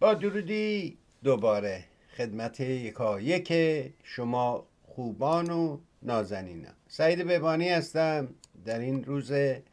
با درودی دوباره خدمت یکایک شما خوبان و نازنینان. سعید بهبانی هستم در این روز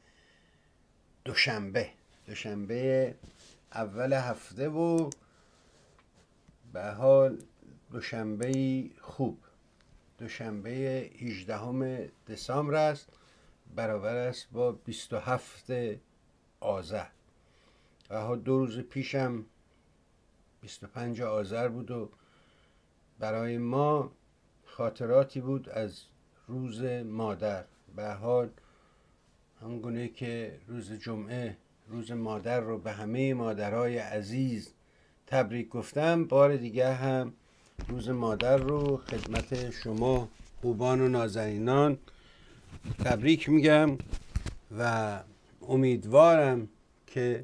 دوشنبه اول هفته و به حال دوشنبه خوب، دوشنبه 18 دسامبر است، برابر است با 27 آذر. به حال 2 روز پیشم 25 آذر بود و برای ما خاطراتی بود از روز مادر. به حال همونگونه که روز جمعه روز مادر رو به همه مادرای عزیز تبریک گفتم، بار دیگه هم روز مادر رو خدمت شما خوبان و نازنینان تبریک میگم و امیدوارم که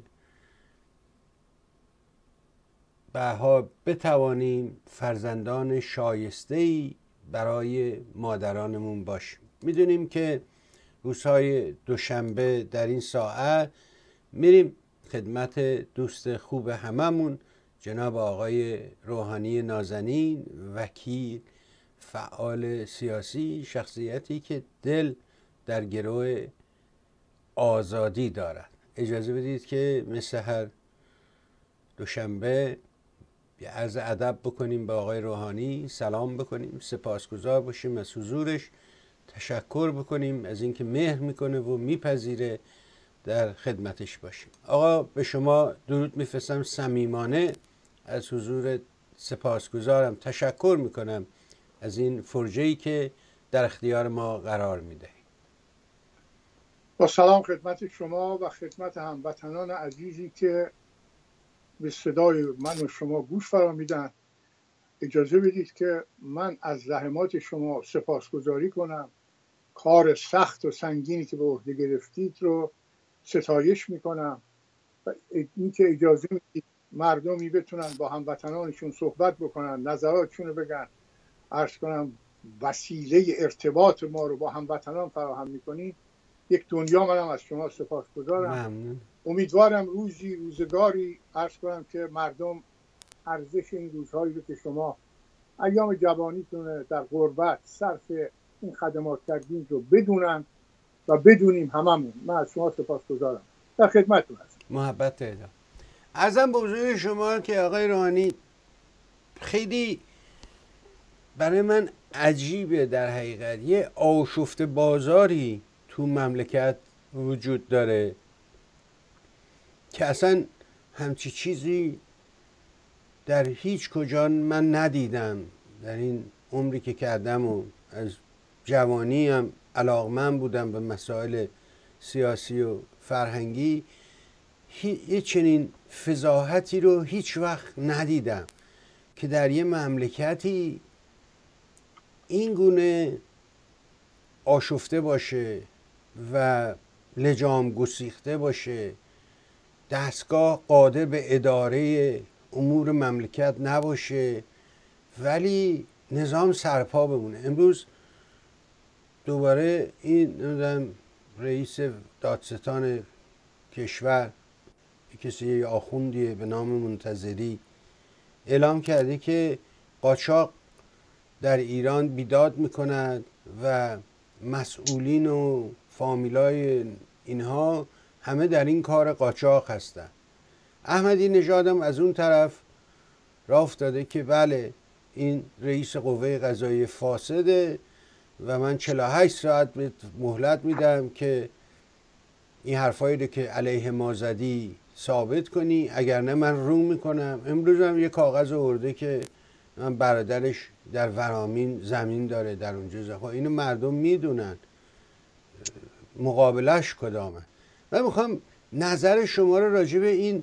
بها بتوانیم فرزندان شایسته‌ای برای مادرانمون باشیم. میدونیم که روزهای دوشنبه در این ساعت میریم خدمت دوست خوب هممون، جناب آقای روحانی نازنین، وکیل، فعال سیاسی، شخصیتی که دل در گروه آزادی دارد. اجازه بدید که مثل هر دوشنبه یه عرض ادب بکنیم به آقای روحانی، سلام بکنیم، سپاسگزار باشیم از حضورش، تشکر بکنیم از اینکه مهر میکنه و میپذیره در خدمتش باشیم. آقا به شما درود میفرستم صمیمانه، از حضور سپاسگزارم، تشکر میکنم از این فرجه‌ای که در اختیار ما قرار میده. با سلام خدمت شما و خدمت هموطنان عزیزی که به صدای من و شما گوش فرا میدن. اجازه بدید که من از زحمات شما سپاسگزاری کنم. کار سخت و سنگینی که به عهده گرفتید رو ستایش میکنم و اینکه اجازه میدید مردمی بتونن با هموطنانشون صحبت بکنن، نظراتشون رو بگن. عرض کنم وسیله ارتباط ما رو با هموطنان فراهم میکنید. یک دنیا منم از شما سپاسگزارم. ممنون. امیدوارم روزگاری عرض کنم که مردم ارزش این روزهایی رو که شما ایام جوانیتون در غربت صرف این خدمات کردین رو بدونن و بدونیم هممون. من از شما سپاسگزارم، در خدمتتون هستم. محبت پیدا. ازم به حضور شما که آقای روحانی خیلی برای من عجیبه، در حقیقت یه آشفته بازاری تو مملکت وجود داره که اصلا همچی چیزی در هیچ کجا من ندیدم. در این عمری که کردم و از جوانی هم علاقمند بودم به مسائل سیاسی و فرهنگی، یه چنین فضاحتی رو هیچ وقت ندیدم که در یه مملکتی این گونه آشفته باشه و لجام گسیخته باشه، دستگاه قادر به اداره امور مملکت نباشه ولی نظام سرپا بمونه. امروز دوباره این رئیس دادستان کشور، کسی آخوندیه به نام منتظری، اعلام کرده که قاچاق در ایران بیداد میکنند و مسئولین و فامیلای اینها همه در این کار قاچاق هستن. احمدی نژادم از اون طرف راه افتاده که بله این رئیس قوه قضاییه فاسده و من 48 ساعت به مهلت میدم که این حرفایی رو که علیه ما زدی ثابت کنی، اگر نه من رو میکنم. امروز هم یه کاغذ آورده که من برادرش در ورامین زمین داره در اونجا. اینو مردم میدونن مقابلش کدامه. من میخوام نظر شما رو راجع به این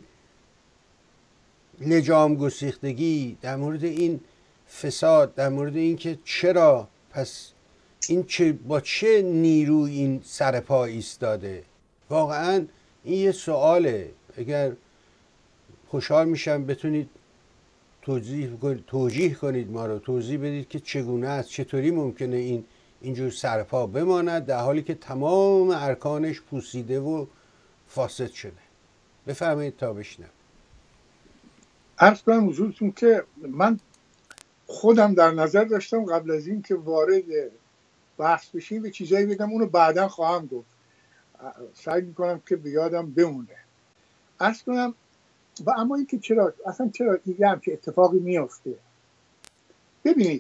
لجام گسیختگی، در مورد این فساد، در مورد این که چرا پس این با چه نیروی این سر پا ایستاده، واقعا این یه سواله. اگر خوشحال میشم بتونید توجیه کنید ما رو، توضیح بدید که چگونه است، چطوری ممکنه این اینجور سرپا بماند در حالی که تمام ارکانش پوسیده و فاسد شده. بفرمایید تا بشنم. عرض کنم حضورتون که من خودم در نظر داشتم قبل از این که وارد بحث بشیم به چیزایی بگم، اونو بعدا خواهم گفت، سعی میکنم که به یادم بمونه. عرض کنم و اما این که چرا دیگه هم که اتفاقی میافته. ببینید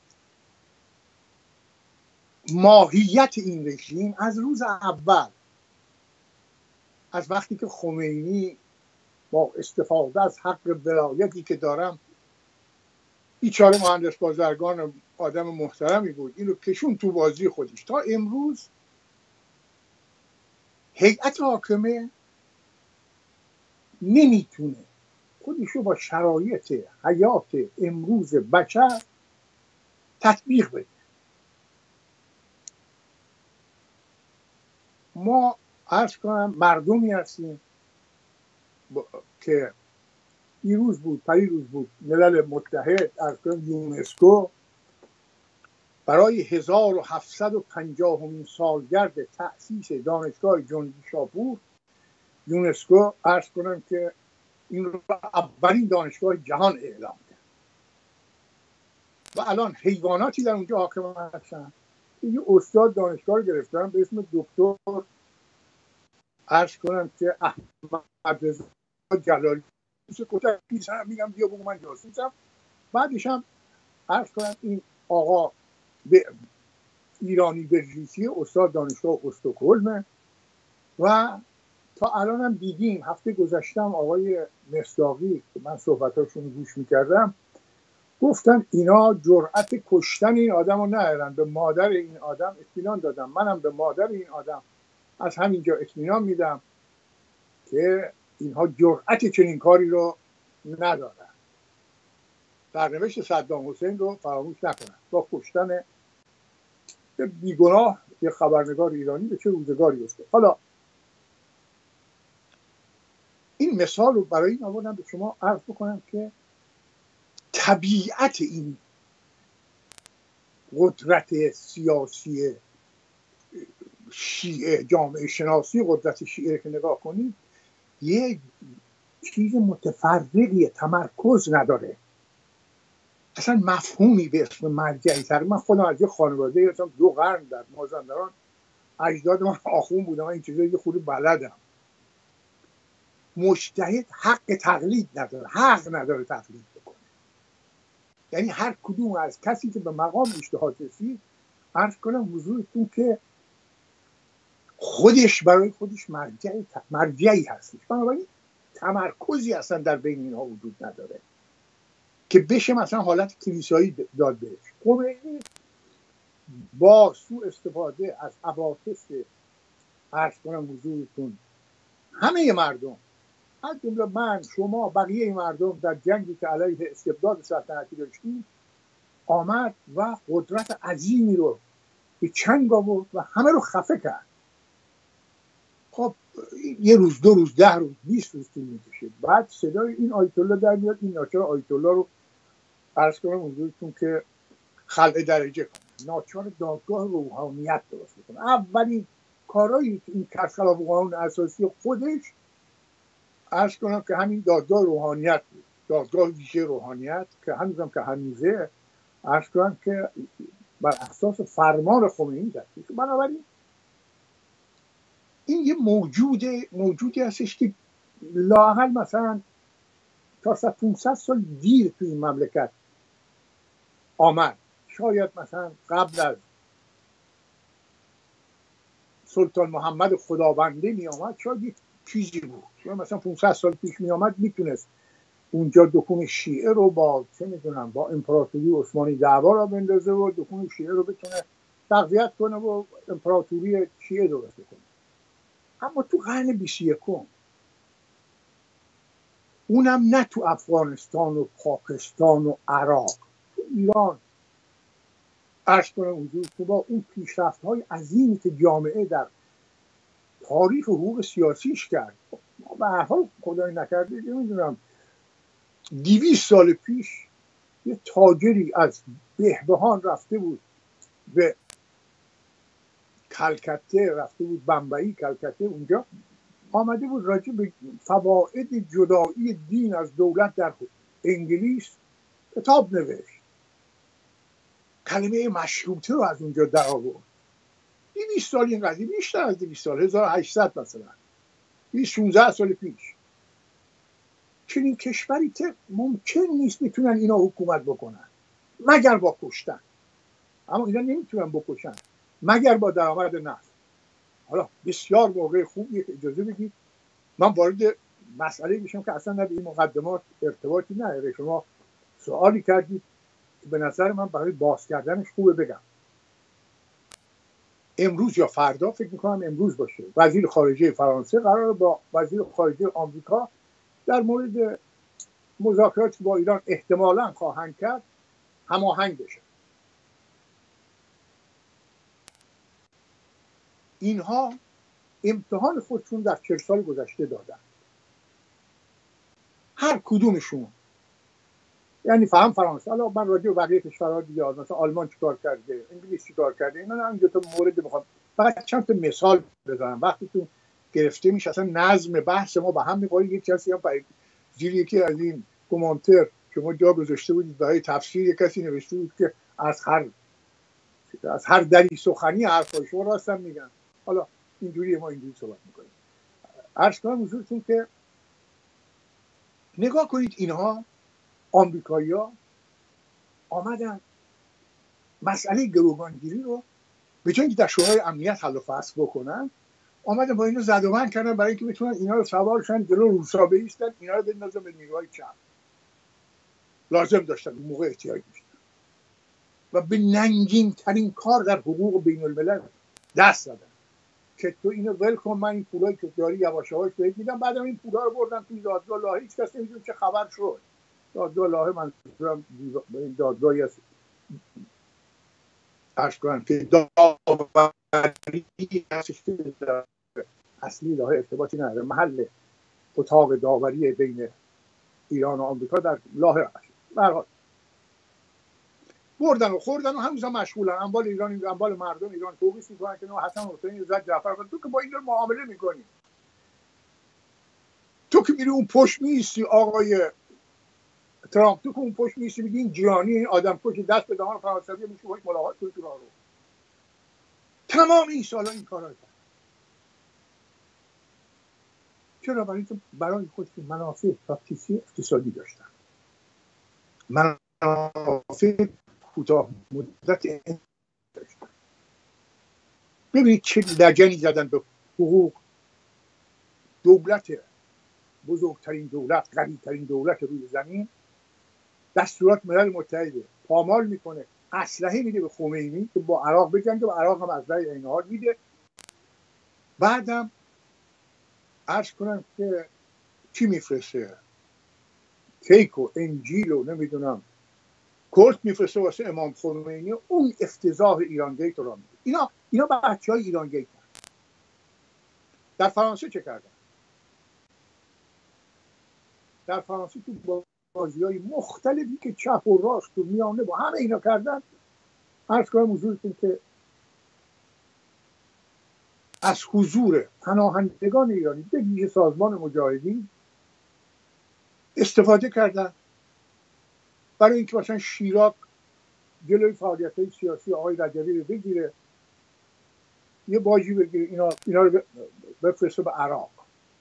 ماهیت این رژیم از روز اول، از وقتی که خمینی با استفاده از حق ولایتی که دارم، بیچاره مهندس بازرگان آدم محترمی بود، اینو کشون تو بازی خودش، تا امروز هیئت حاکمه نمیتونه خودشو با شرایط حیات امروز بشر تطبیق بده. ما عرض کنم مردمی هستیم که دیروز بود پریروز بود ملل متحد از یونسکو برای 1750مین سالگرد تأسیس دانشگاه جنگی شاپور، یونسکو عرض کنم که این رو اولین دانشگاه جهان اعلام کرد و الان حیواناتی در اونجا حاکم هستن. یه استاد دانشگاه رو گرفتن به اسم دکتر عرض کنم که احمد رضا جلالی، میگم بیا بگو من جاسوسم. بعدش هم عرض کنم این آقا به ایرانی بلژیکی استاد دانشگاه استکهلم و تا الان هم دیدیم هفته گذشتم آقای مصداقی که من صحبتاشون گوش میکردم گفتن اینا جرأت کشتن این آدم رو ندارن، به مادر این آدم اطمینان دادم. منم به مادر این آدم از همینجا اطمینان میدم که اینها جرأت چنین کاری رو ندارن. سرنوشت صدام حسین رو فراموش نکنن با کشتن بیگناه یه خبرنگار ایرانی به چه روزگاری افتاد. حالا این مثال رو برای این آوردم به شما عرض بکنم که طبیعت این قدرت سیاسی شیعه، جامعه شناسی قدرت شیعه که نگاه کنید یه چیز متفرقیه، تمرکز نداره، اصلا مفهومی به اسم مرجعی تر. من خودم از یه خانواده هستم 2 قرن در مازندران، اجداد من آخون بودم، این چیزایی یه خورده بلدم. مجتهد حق تقلید نداره، حق نداره تقلید بکنه. یعنی هر کدوم از کسی که به مقام اجتهاد رسید عرض کنم حضورتون که خودش برای خودش مرجعی هستش، بنابراین تمرکزی اصلا در بین اینها وجود نداره که بشه مثلا حالت کلیسایی داد بهش. خمینی با سوء استفاده از عواطف عرض کنم حضورتون همه مردم، از جمله من، شما، بقیه مردم در جنگی که علیه استبداد سلطنتی داشتیم آمد و قدرت عظیمی رو به چنگ آورد و همه رو خفه کرد. خب یه روز 2 روز 10 روز 20 روز طول میکشه، بعد صدای این آیت الله در میاد، این ناچار آیت الله رو عرض کنم حضورتون که خلع درجه کنه، ناچار دادگاه روحانیت درست کنه. اولین کارایی که این کرد خلاف قانون اساسی خودش عرض کنم که همین دادگاه روحانیت بود، دادگاه ویژه روحانیت که هنوزم که هنوزه عرض کنم که بر اساس فرمان خمینی تشکیل شد. بنابراین این یه موجودی هستش که لااقل مثلا تا 500 سال دیر توی این مملکت آمد. شاید مثلا قبل از سلطان محمد خدابنده می آمد شاید یک چیزی بود، شاید مثلا 500 سال پیش می آمد میتونست اونجا دکون شیعه رو با چه میدونم با امپراتوری عثمانی دعوا را بندازه و دکون شیعه رو بتونه تقویت کنه و امپراتوری شیعه درست کنه. اما تو قرن 21 اونم نه تو افغانستان و پاکستان و عراق، تو ایران عرض کنم حضور تو با اون پیشرفت‌های عظیمی که جامعه در تاریخ حقوق سیاسیش کرد. به هر حال خدای نکرده نمیدونم 200 سال پیش یه تاجری از بهبهان رفته بود به کلکته، رفته بود بمبئی کلکته، اونجا آمده بود راجع به فواید جدایی دین از دولت در انگلیس کتاب نوشت، کلمه مشروطه رو از اونجا در آورد. 200 سال این قضیه، بیشتر از 200 سال، 1800 مثلا، 16 سال پیش. چنین کشوری که ممکن نیست میتونن اینا حکومت بکنن مگر با کشتن، اما اینا نمیتونن بکشن مگر با درآمد نفت. حالا بسیار موقع خوبیه که اجازه بدید من وارد مسئله بشم که اصلا به این مقدمات ارتباطی نداره. شما سوالی کردید به نظر من برای باز کردنش خوبه بگم. امروز یا فردا، فکر میکنم امروز باشه، وزیر خارجه فرانسه قراره با وزیر خارجه آمریکا در مورد مذاکراتی با ایران احتمالاً خواهند کرد هماهنگ بشه. اینها امتحان خودشون در 40 سال گذشته دادن، هر کدومشون. یعنی فهم فرانسه، حالا من راجع به بقیه کشورها دیگه، مثلا آلمان چیکار کرده، انگلیس چیکار کرده، اینا هم دو تا مورد میخوام فقط چند تا مثال بزنم. وقتی تو گرفته میشه اصلا نظم بحث ما به هم میخوره. یک کسی هم زیر یکی از این کامنتر که ما جا گذاشته بودید برای تفسیر، کسی نوشته بود که از هر دری سخنی حرفای شما راست هم میگن. حالا اینجوری ما اینجوری صحبت میکنیم. عرض کنم حضورتون که نگاه کنید، اینها آمریکایی‌ها آمدن مسئله گروگانگیری رو به جای اینکه در شورای امنیت حل و فصل بکنن، آمدن با اینو زد و بند کردن برای اینکه بتونن اینا رو سوارشن جلو روسا بایستن، اینا رو بندازن به نیروهای چپ. لازم داشتن، اون موقع احتیاج داشتن و به ننگین ترین کار در حقوق بین الملل دست زدن که تو اینو ول کن، من این پولایی که داری یواش یواش بهت میدم. بعدم این پولا رو بردن توی دادگاه لاهه، هیچ کس نمیدونه چه خبر شد. دادگاه لاهه منظورم دادگاهی است اشکان که داوری هستش که اصلی لاهه ارتباطی نداره، محل اتاق داوری بین ایران و آمریکا در لاهه هست. برحال بردن و خوردن و هنوز هم مشغولن اموال ایران، اموال مردم ایران توقیف میکنن که نه حسن حسینی زد جعفر. تو که با این معامله میکنی، تو که میری اون پشت میستی آقای ترامپ، تو که اون پشت میستی میگی این جیانی، این آدم کشی، دست به دهان فرانسوی میشه باید ملاقات کنی تو راه رو. تمام این سالا این کارا کرد. چرا؟ برای خودشون منافع تاکتیکی اقتصادی داشتن، منافع کوتاه مدت داشتن. ببینید چه لجنی زدن به حقوق دولت، بزرگترین دولت، قوی‌ترین دولت روی زمین. دستورات ملل متحده پامال میکنه، اسلحه میده به خمینی که با عراق بجنگه و عراق هم اسلحه این حال میده. بعدم عرض کنم که چی میفرسته؟ کیک و انجیل و نمیدونم کورت میفرسته واسه امام خمینی. اون افتضاح ایران گیت رو میده. اینا بچهای ایران گیت. در فرانسه چه کردن؟ در فرانسه تو بازی‌های مختلفی که چپ و راست و میانه با همه اینا کردن، عرض کنم حضورتون که از حضور پناهندگان ایرانی به ویژه سازمان مجاهدین استفاده کردن برای اینکه مثلا شیراک جلوی فعالیت‌های سیاسی آقای رجبی رو بگیره، یه باجی بگیره، اینا رو بفرسته به عراق.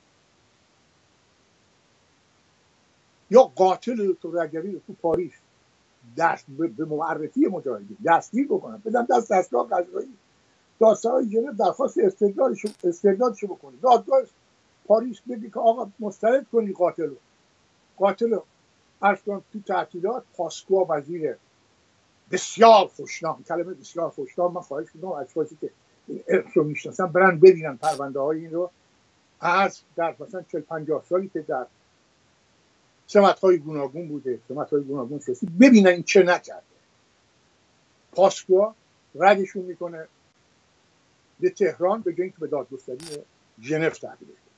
یا قاتل تو رجبی رو تو پاریس دست به معرفی مجاهدین دستگیر بکنن، بدن دستگاه قضایی، دادسرای ژنو درخواست استردادش بکنه، دادگاه پاریس بگه که آقا مسترد کنی قاتل عرض کنم. تو تعطیلات پاسکوا وزیر بسیار خوشنام، کلمه بسیار خوشنام، من خواهش میکنم اشخاصی که این ارث رو میشناسن برن ببینن پرونده های این رو. از در مثلا 40-50 سالی که در سمت‌های گوناگون بوده، سمت‌های گوناگون سیاسی، ببینن این چه نکرده. پاسکوا ردشون میکنه به تهران به جای اینکه به دادگستری ژنو تحویل بده.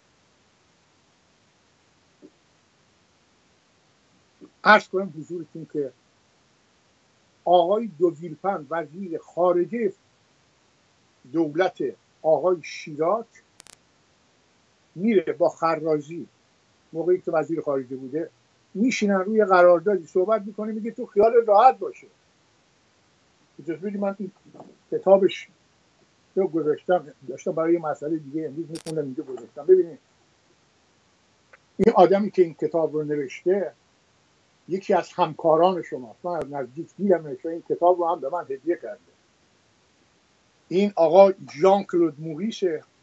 عرض کنم حضورتون که آقای دو ویلپن وزیر خارجه دولت آقای شیراک میره با خرازی، موقعی که وزیر خارجه بوده، میشینن روی قراردادی صحبت میکنه، میگه تو خیال راحت باشه. اجازه بدید من این کتابش رو گذاشتم، داشتم برای یه مسئله دیگه امروز میخوندم اینجا گذاشتم. ببینید این آدمی که این کتاب رو نوشته یکی از همکاران شماست. من از نزدیک دیدم و این کتاب رو هم به من هدیه کرده. این آقا ژان کلود موریس،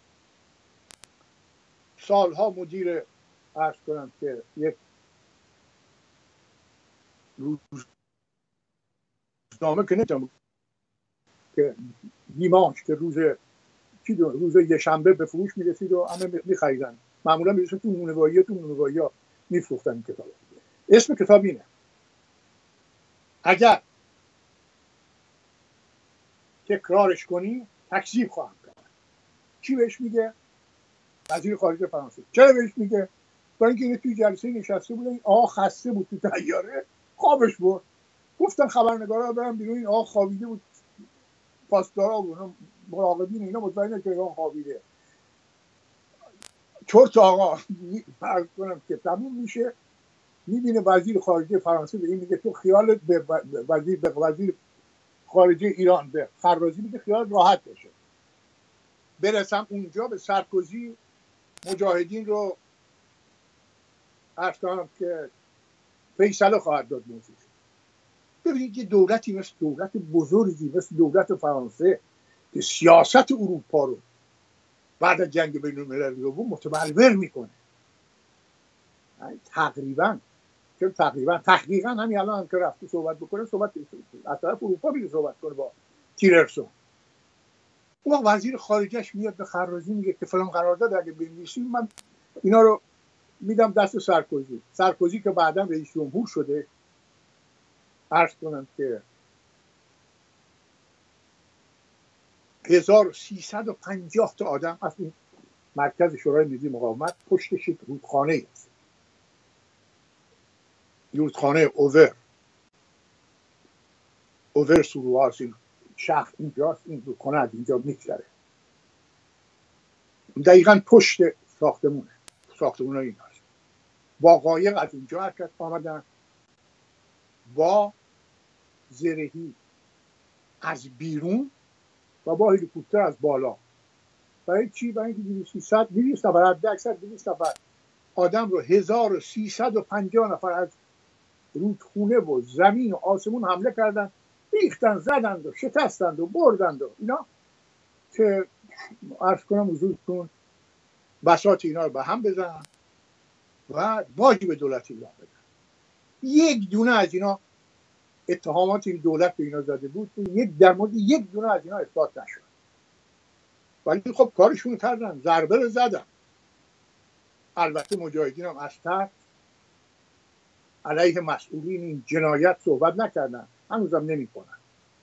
سالها مدیر عرض کنم که یک روزنامه که نمیتونم که دیمانش که روز یه شنبه به فروش میرسید و همه میخریدن، معمولا میرسید تو نونوایی ها میفروختن این کتاب. اسم کتاب اینه: اگر تکرارش کنی تکذیب خواهم کرد. کی بهش میگه؟ وزیر خارجه فرانسه. چرا بهش میگه؟ برای اینکه یه توی جلسه نشسته بود، این آقا خسته بود تو طیاره، خوابش برد. گفتن خبرنگارا برن بیرون، این آقا خوابیده بود. پاسدارا و مراقبین اینا مطمئنن که ایران خوابیده. چرت آقا فرض کنم که تموم میشه، میبینه وزیر خارجه فرانسه به این میگه تو خیالت به وزیر خارجه ایران به خرازی میگه خیال راحت باشه. برسم اونجا به سرکوزی مجاهدین رو عرض کنم که فیصله خواهد داد موضوع. ببینید یه دولتی مثل دولت بزرگی مثل دولت فرانسه که سیاست اروپا رو بعد از جنگ بین المللی دوم متبلور میکنه، تقریبا تحقیقا همین الان هم که رفته صحبت بکنه، صحبت از طرف اروپا میره صحبت کنه با تیلرسون. اون وزیر خارجهش میاد به خرازی میگه که فلان قرارداد اگه بنویسیم من اینا رو میدم دست سرکوزی که بعدا رئیس جمهور شده. عرض کنم که 1350 تا آدم از این مرکز شورای ملی مقاومت پشتش یک رودخانه است، رودخانه اوور سورواز، این شهر اینجاست، این رودخانه از اینجا میگذره دقیقا پشت ساختمون های این هست. با قایق از اونجا حرکت آمدن، با زرهی از بیرون و با هلیکوپتر از بالا. برای چی؟ برای اینکه 200 نفر حد اکثر 200 نفر آدم رو 1350 نفر از رودخونه و زمین و آسمون حمله کردن، ریختن، زدند و شکستند و بردند و اینا که عرض کنم حضورتون بساط اینا رو به هم بزنن و باجی به دولت ایران بدن. یک دونه از اینا اتهامات این دولت به اینا زده بود، در مورد یک دونه از اینا اثبات نشد. ولی خب کارشون کردن، ضربه رو زدن. البته مجاهدین هم از تحت علیه مسئولین این جنایت صحبت نکردن، هنوزم نمیکنن.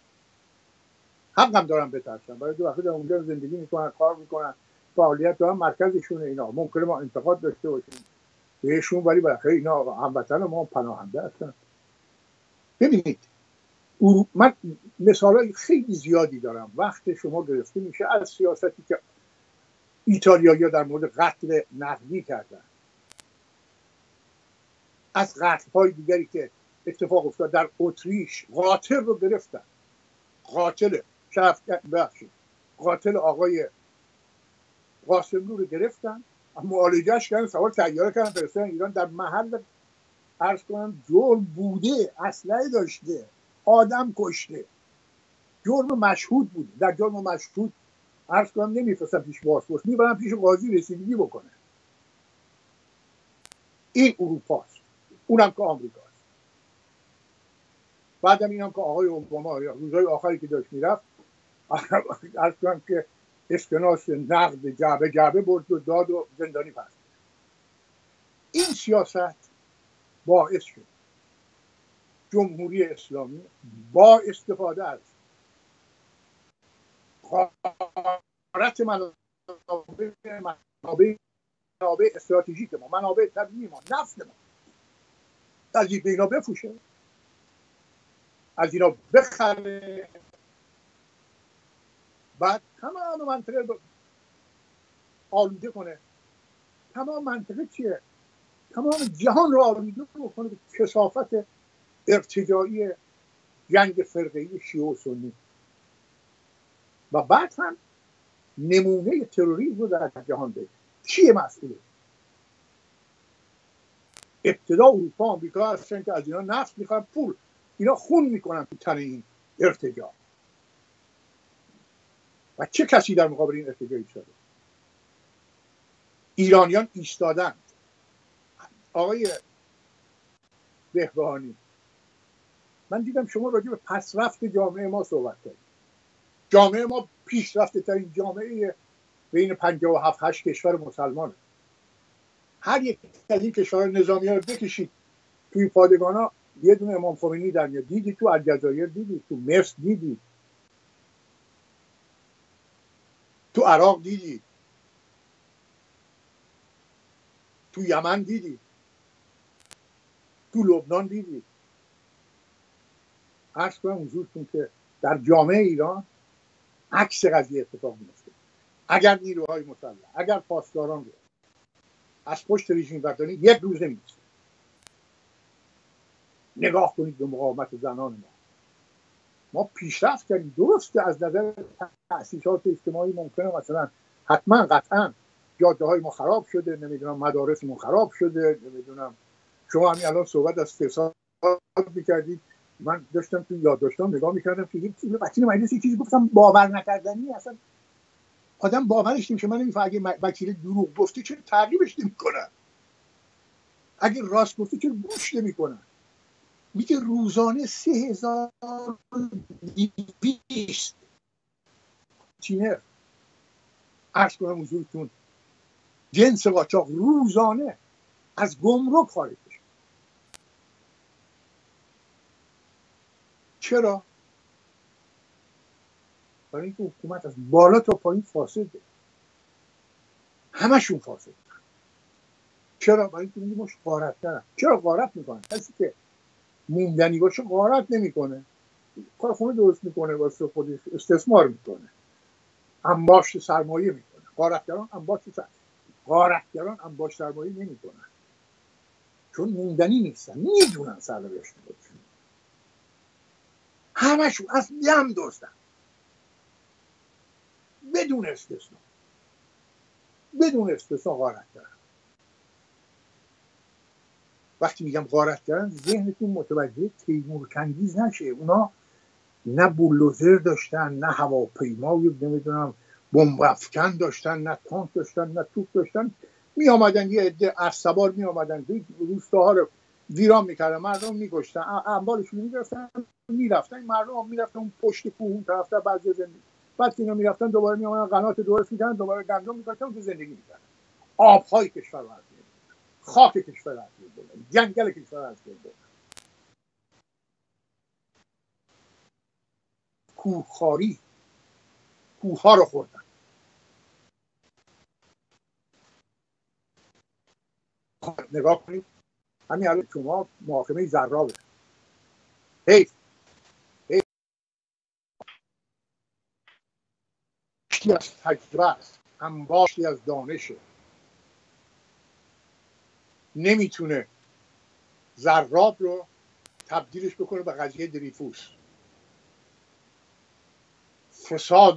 حقم دارن بترسن، برای دو وقتی در اونجا زندگی میکنن، کار میکنن، فعالیت دارن، مرکزشونه. اینا ممکنه ما انتقاد داشته باشیم بهشون، ولی بالاخره اینا هموطن ما، پناهنده هستن. ببینید من مثالای خیلی زیادی دارم، وقت شما گرفته میشه، از سیاستی که ایتالیایی‌ها در مورد قتل نقدی کردن، از قتل‌های دیگری که اتفاق افتاد در اتریش، قاتل رو گرفتن، قاتل آقای قاسملو رو گرفتن، معالجهش کردن، سوار طیاره کردن فرستادن ایران. در محل عرض کنم جرم بوده، اسلحه داشته، آدم کشته، جرم مشهود بوده. در جرم مشهود عرض کنم نمیفرستن پیش بازپرس، میبرن پیش قاضی رسیدگی بکنه. این اروپاست، اونم که آمریکاست. بعدم اینم که آقای اوباما روزهای آخری که داشت میرفت عرض کنم که اسکناس نقد جعبه برد و داد و زندانی پس. این سیاست باعث شد جمهوری اسلامی با استفاده از غارت منابع استراتژیک ما، منابع طبیعی ما، نفت ما، از اینا بفروشه، از اینا بخره، بعد تمام منطقه آلوده کنه. تمام منطقه چیه؟ تمام جهان رو آلوده بکنه به کثافت ارتجاعی جنگ فرقه‌ای شیعه و سنی و بعد هم نمونه تروریسم رو در جهان بده. کیه مسئوله؟ ابتدا اروپا آمریکا هستن که از اینا نفت میخوان، پول اینا خون میکنن تو تن این ارتجاع. و چه کسی در مقابل این ارتجاع ایستاده؟ ایرانیان ایستادند. آقای بهبهانی، من دیدم شما راجع به پسرفت جامعه ما صحبت کردید. جامعه ما پیشرفته ترین جامعه بین 57-8 کشور مسلمانه. هر یک از این کشور نظامی‌ها رو بکشید توی پادگانا یه دونه امام خمینی در میاد. دیدی تو الجزایر، دیدی تو مصر، دیدی تو عراق، دیدی تو یمن، دیدی تو لبنان، دیدی. عرض کنم حضورتون که در جامعه ایران عکس قضیه اتفاق میفته. اگر نیروهای مسلح، اگر پاسداران رو از پشت رژیم بردارید، یک روز نمی‌گذره. نگاه کنید به مقاومت زنان ما پیشرفت کردیم. درسته از نظر تأسیسات اجتماعی ممکنه مثلا حتما قطعا جاده های ما خراب شده، نمیدونم مدارس ما خراب شده، نمیدونم شما همین الان صحبت از فساد میکردید. من داشتم تو یادداشتام نگاه میکردم که یک چیزی وکیل مجلس چیزی گفتم باور نکردنی، اصلا آدم باورش نمیشه. من نمیفهمم اگه وکیل دروغ گفته چرا تعقیبش نمیکنن، اگه راست گفته چرا گوش نمیکنن. میگه روزانه 3200 تینر، عرض کنم حضورتون، جنس قاچاق روزانه از گمرک خارج بشه. چرا؟ برای اینکه حکومت از بالا تا پایین فاسده، همشون فاسده. چرا؟ برای اینکه میگه مش غارت کردن. چرا غارت میکنن؟ کسی که موندنی باشه غارت نمیکنه، کار خونه درست میکنه، واسه خودش استثمار میکنه، انباشت سرمایه میکنه. غارتگران انباشت سرمایه نمیکنن، چون موندنی نیستن، میدونن سرنوشت خودشون. همشون از دم دزدن بدون استثنا غارت کردن. وقتی میگم غارت کردن، ذهنتون متوجه تیمور کنگیز نشه. اونا نه بولدوزر داشتن، نه هواپیمای نمیدونم بمب افکن داشتن، نه تانک داشتن، نه توپ داشتن. می آمدن یه عده اسبار می آمدن روستاها رو ویران میکردن، مردم میکشتن، اموالشون میگرفتن، میرفتن. این مردم میرفتن اون پشت کوه اون طرف‌تر بعضی زندگی. بعد که اینا میرفتن دوباره می آمدن قنات درست میکردن، دوباره گندم میکاشتن و زندگی میکردن. آبهای کشور رو از بین بردن، خاک کشور رو از بین بردن، جنگل کشور رو از بین بردن. کوهخواری، کوه‌ها رو خوردن. نگاه کنید همین الان شما محاکمه زرابه، حیف از تجربه است، انباشتی از دانشه. نمیتونه زراب رو تبدیلش بکنه به قضیه دریفوس. فساد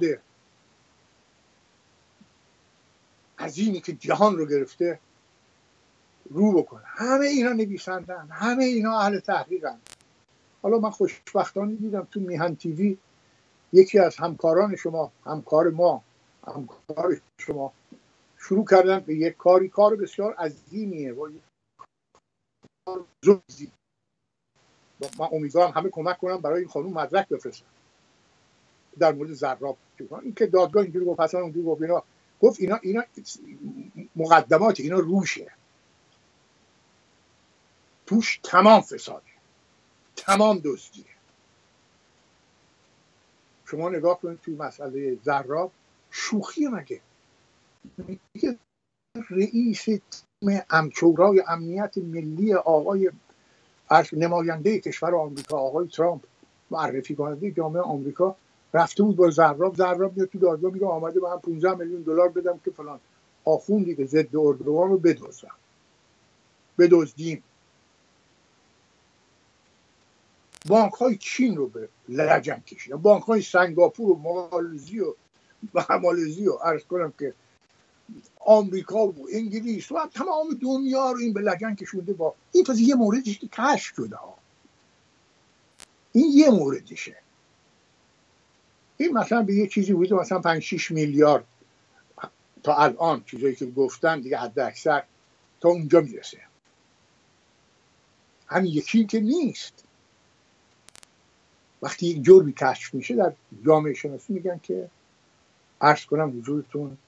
عظیمی که جهان رو گرفته رو بکنه. همه اینا نویسندن، همه اینا اهل تحقیقن. حالا من خوشبختانه دیدم تو میهن تیوی یکی از همکاران شما، همکار شما شروع کردن به یک کار بسیار عظیمیه و زوزی. من امیدوارم همه کمک کنم برای این خانوم مدرک بفرستن در مورد زراب. این که دادگاه اینجوری گفت، اصلا اونجوری گفت اینا مقدمات، اینا روشه، توش تمام فساده، تمام دزدیه. شما نگاه کنید توی مسئله زراب، شوخی مگه؟ رئیس تیم شورای امنیت ملی آقای نماینده کشور آمریکا آقای ترامپ، معرفی کننده جامعه آمریکا، رفته بود با زراب میاد تو دادگاه میگه آمده به من 15 میلیون دلار بدم که فلان آخوندی که ضد اردوغان رو بدزدم. بدزدیم. بانک های چین رو به لجن کشیدن، بانک های سنگاپور و مالزی و عرض کنم که آمریکا و انگلیس و تمام دنیا رو این به لجن کشونده. با این تازه یه موردش که کشف شده ها، این یه موردشه. این مثلا به یه چیزی بوده مثلا 5-6 میلیارد تا الان، چیزایی که گفتن دیگه حد اکثر تا اونجا میرسه. همین یکی که نیست. وقتی یک جرمی کشف میشه در جامعه شناسی میگن که عرض کنم حضورتون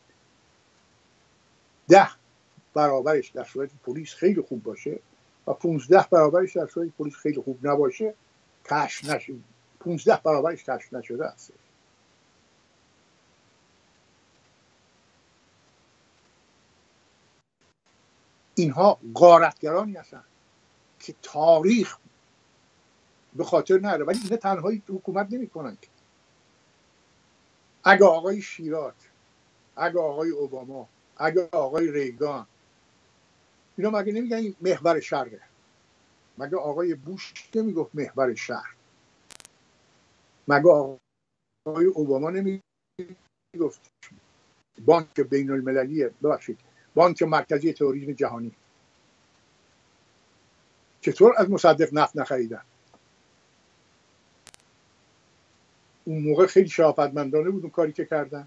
10 برابرش در صورت پلیس خیلی خوب باشه و 15 برابرش در صورت پلیس خیلی خوب نباشه کشف نشه. 15 برابرش کشف نشده است. اینها غارتگرانی هستن که تاریخ به خاطر نره، ولی اینا تنهایی حکومت نمی کنن. اگه آقای شیراز، اگه آقای اوباما، اگه آقای ریگان، اینا مگه نمیگن این محور شره؟ مگه آقای بوش نمیگفت محور شهر؟ مگه آقای اوباما نمیگفت بانک بین المللی، ببخشید بانک مرکزی تروریسم جهانی؟ چطور از مصدق نفت نخریدن؟ اون موقع خیلی شرافتمندانه بود اون کاری که کردن.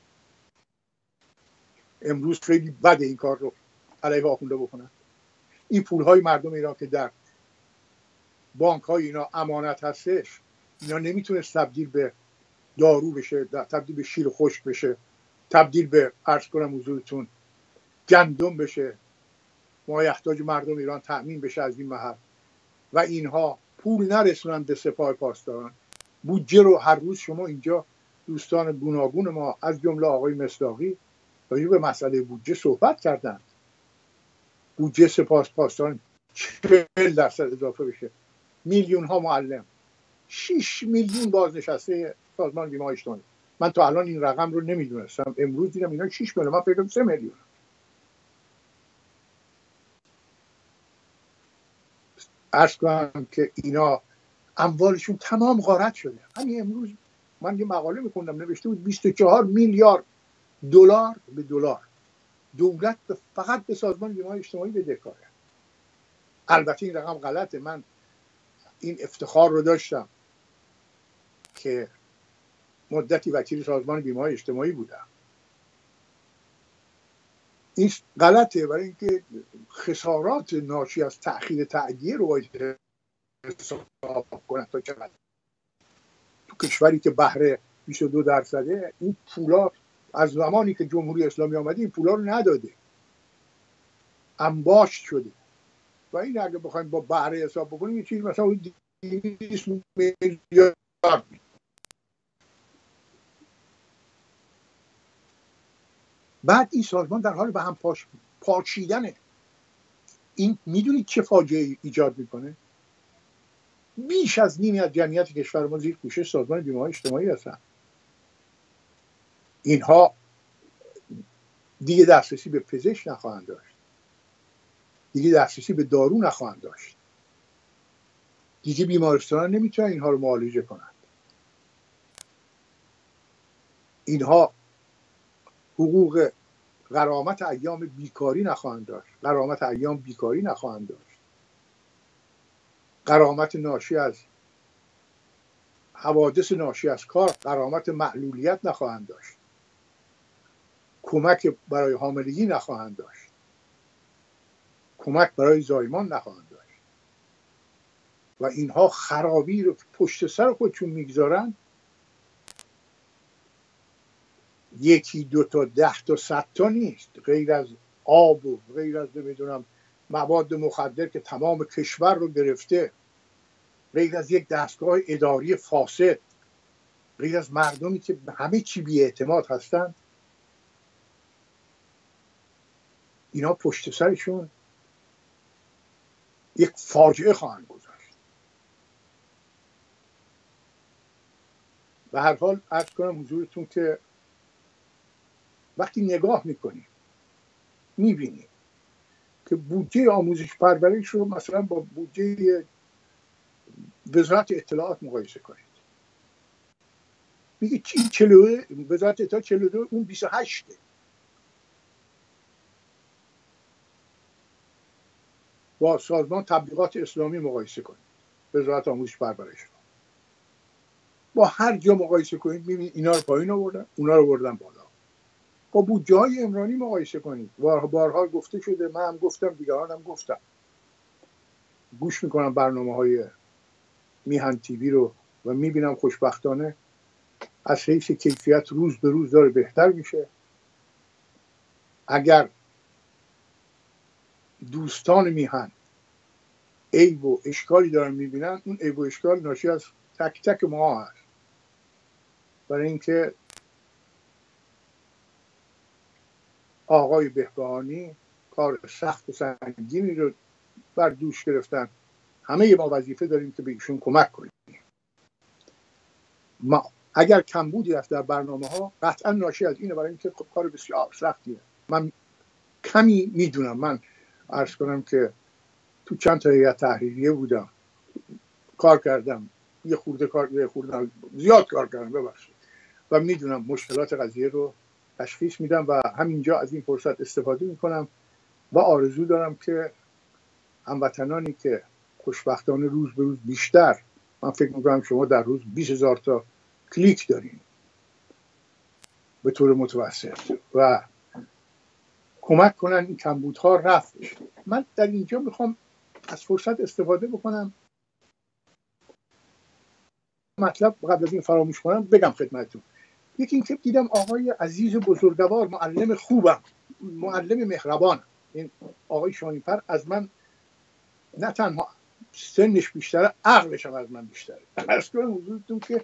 امروز خیلی بده این کار رو علیه آخونده بکنن. این پولهای مردم ایران که در بانک های اینا امانت هستش، اینا نمیتونه تبدیل به دارو بشه، تبدیل به شیر خشک بشه، تبدیل به عرض کنم حضورتون گندم بشه، مایحتاج مردم ایران تأمین بشه از این محل و اینها پول نرسونن به سپاه پاسداران. بودجه رو هر روز شما اینجا دوستان گوناگون ما از جمله آقای مصداقی راجع به مسئله بودجه صحبت کردن. بودجه سپاه پاسداران 40% اضافه بشه، میلیون ها معلم، 6 میلیون بازنشسته سازمان بیمه اجتماعی. من تا الان این رقم رو نمیدونستم، امروز دیدم اینا 6 میلیون، من فکر کنم 3 میلیون. عرض کنم که اینا اموالشون تمام غارت شده. همین امروز من یه مقاله میخوندم نوشته بود 24 میلیارد دلار به دلار دولت فقط به سازمان بیمه اجتماعی بدهکاره. البته این رقم غلطه. من این افتخار رو داشتم که مدتی وکیل سازمان بیمه اجتماعی بودم. این غلطه برای اینکه خسارات ناشی از تأخیر تأدیه رو باید حساب کنن تا چقدر. تو کشوری که بهره 22%، این پولا از زمانی که جمهوری اسلامی آمده این پولا رو نداده، انباشت شده و این اگه بخوایم با بهره حساب بکنیم این چیز مثلا 200 میلیارد. بعد این سازمان در حال به هم پاشیدنه. این میدونید چه فاجعه ایجاد میکنه؟ بیش از نیمی از جمعیت کشور ما زیر پوشش سازمان بیمه اجتماعی هستن. اینها دیگه دسترسی به پزشک نخواهند داشت، دیگه دسترسی به دارو نخواهند داشت، دیگه بیمارستان نمیتونن اینها رو معالجه کنند. اینها حقوق غرامت ایام بیکاری نخواهند داشت، غرامت ایام بیکاری نخواهند داشت، غرامت ناشی از حوادث ناشی از کار، غرامت معلولیت نخواهند داشت، کمک برای حاملگی نخواهند داشت، کمک برای زایمان نخواهند داشت. و اینها خرابی رو پشت سر خودشون میگذارن. 1 2 تا 10 تا 100 تا نیست، غیر از آب و غیر از نمیدونم مواد مخدر که تمام کشور رو گرفته، غیر از یک دستگاه اداری فاسد، غیر از مردمی که به همه چی بی‌اعتماد هستن، اینا پشت سرشون یک فاجعه خواهند گذاشت. به هر حال عرض کنم حضورتون که وقتی نگاه میکنیم میبینیم که بودجه آموزش پرورش رو مثلا با بودجه وزارت اطلاعات مقایسه کنید. میگه چی 42 وزارت اطلاعات 42 اون 28. با سازمان تبلیغات اسلامی مقایسه کنید وزارت آموزش پرورش رو. با هر جا مقایسه کنید میبینید اینا رو پایین آوردن، اونا رو آوردن بالا. با بودجه های عمرانی مقایسه کنید. بارها گفته شده، من هم گفتم، دیگران هم گفتم. گوش میکنم برنامه‌های میهن تیوی رو و میبینم خوشبختانه از حیث کیفیت روز به روز داره بهتر میشه. اگر دوستان میهن عیب و اشکالی دارن میبینن، اون عیب و اشکال ناشی از تک تک ما هست. برای اینکه آقای بهبهانی کار سخت و سنگینی رو بر دوش گرفتن. همه ما وظیفه داریم که به ایشون کمک کنیم. ما اگر کمبودی هست در برنامه ها قطعا ناشی از اینه، برای اینکه خب کار بسیار سختیه. من کمی میدونم، من عرض کنم که تو چند تا هیئت تحریریه بودم، کار کردم، یه خورده زیاد کار کردم ببخشید، و میدونم مشکلات قضیه رو تشخیص میدم و همینجا از این فرصت استفاده میکنم و آرزو دارم که هموطنانی که خوشبختانه روز به روز بیشتر، من فکر میکنم شما در روز 20,000 تا کلیک دارین به طور متوسط و کمک کنن این کمبودها رفع بشه. من در اینجا میخوام از فرصت استفاده بکنم، مطلب قبل از این فراموش کنم بگم خدمتتون. یکی این که دیدم آقای عزیز بزرگوار، معلم خوبم، معلم مهربانم، این آقای شانیپر از من نه تنها سنش بیشتره، عقلش هم از من بیشتره. عرض کنم حضورتون که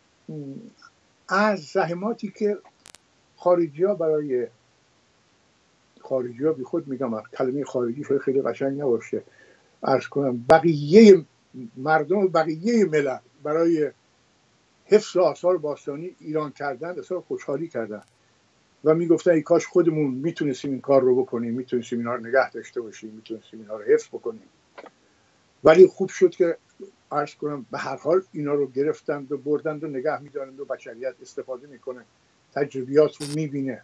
از زحماتی که خارجی‌ها برای خارجی‌ها، بی خود میگم کلمه خارجی خیلی قشنگ نباشه، عرض کنم بقیه مردم و بقیه ملل برای حفظ آثار باستانی ایران کردن، اصلا خوشحالی کردن و میگفتن ای کاش خودمون میتونستیم این کار رو بکنیم، میتونستیم اینا رو نگه داشته باشیم، میتونستیم اینا رو حفظ بکنیم. ولی خوب شد که عرض کنم به هر حال اینا رو گرفتند و بردند و نگه میدارند و بشریت استفاده میکنه، تجربیات رو میبینه.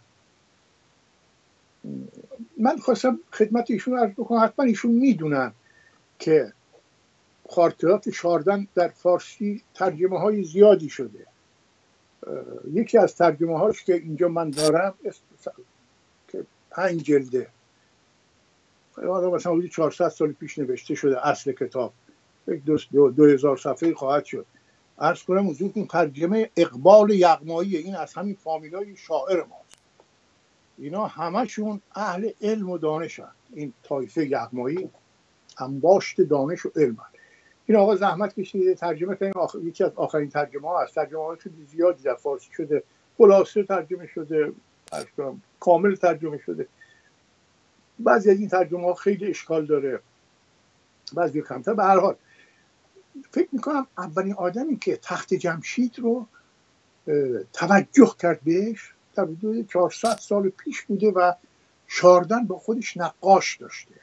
من خواستم خدمت ایشون عرض بکنم، حتما ایشون میدونن که خاطرات شاردن در فارسی ترجمه های زیادی شده. یکی از ترجمه هاش که اینجا من دارم که 5 جلده، مثلا حدود 400 سال پیش نوشته شده، اصل کتاب 2000 صفحه خواهد شد. عرض کنم حضورتون ترجمه اقبال یغمایی، این از همین فامیلای شاعر ماست. اینا همشون اهل علم و دانش هست. این طایفه یغمایی انباشت دانش و علم هست. این آقا زحمت کشیده ترجمه کنیم، یکی از آخرین ترجمه ها هست. ترجمه های خیلی زیادی در فارسی شده، خلاصه ترجمه شده، کامل ترجمه شده. بعضی از این ترجمه ها خیلی اشکال داره، بعضی کمتر. به هر حال فکر میکنم اولین آدمی که تخت جمشید رو توجه کرد بهش در حدود 400 سال پیش بوده و شاردن با خودش نقاش داشته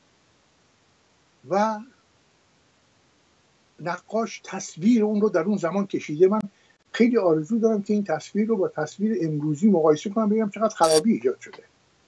و نقاش تصویر اون رو در اون زمان کشیده. من خیلی آرزو دارم که این تصویر رو با تصویر امروزی مقایسه کنم، ببینم چقدر خرابی ایجاد شده.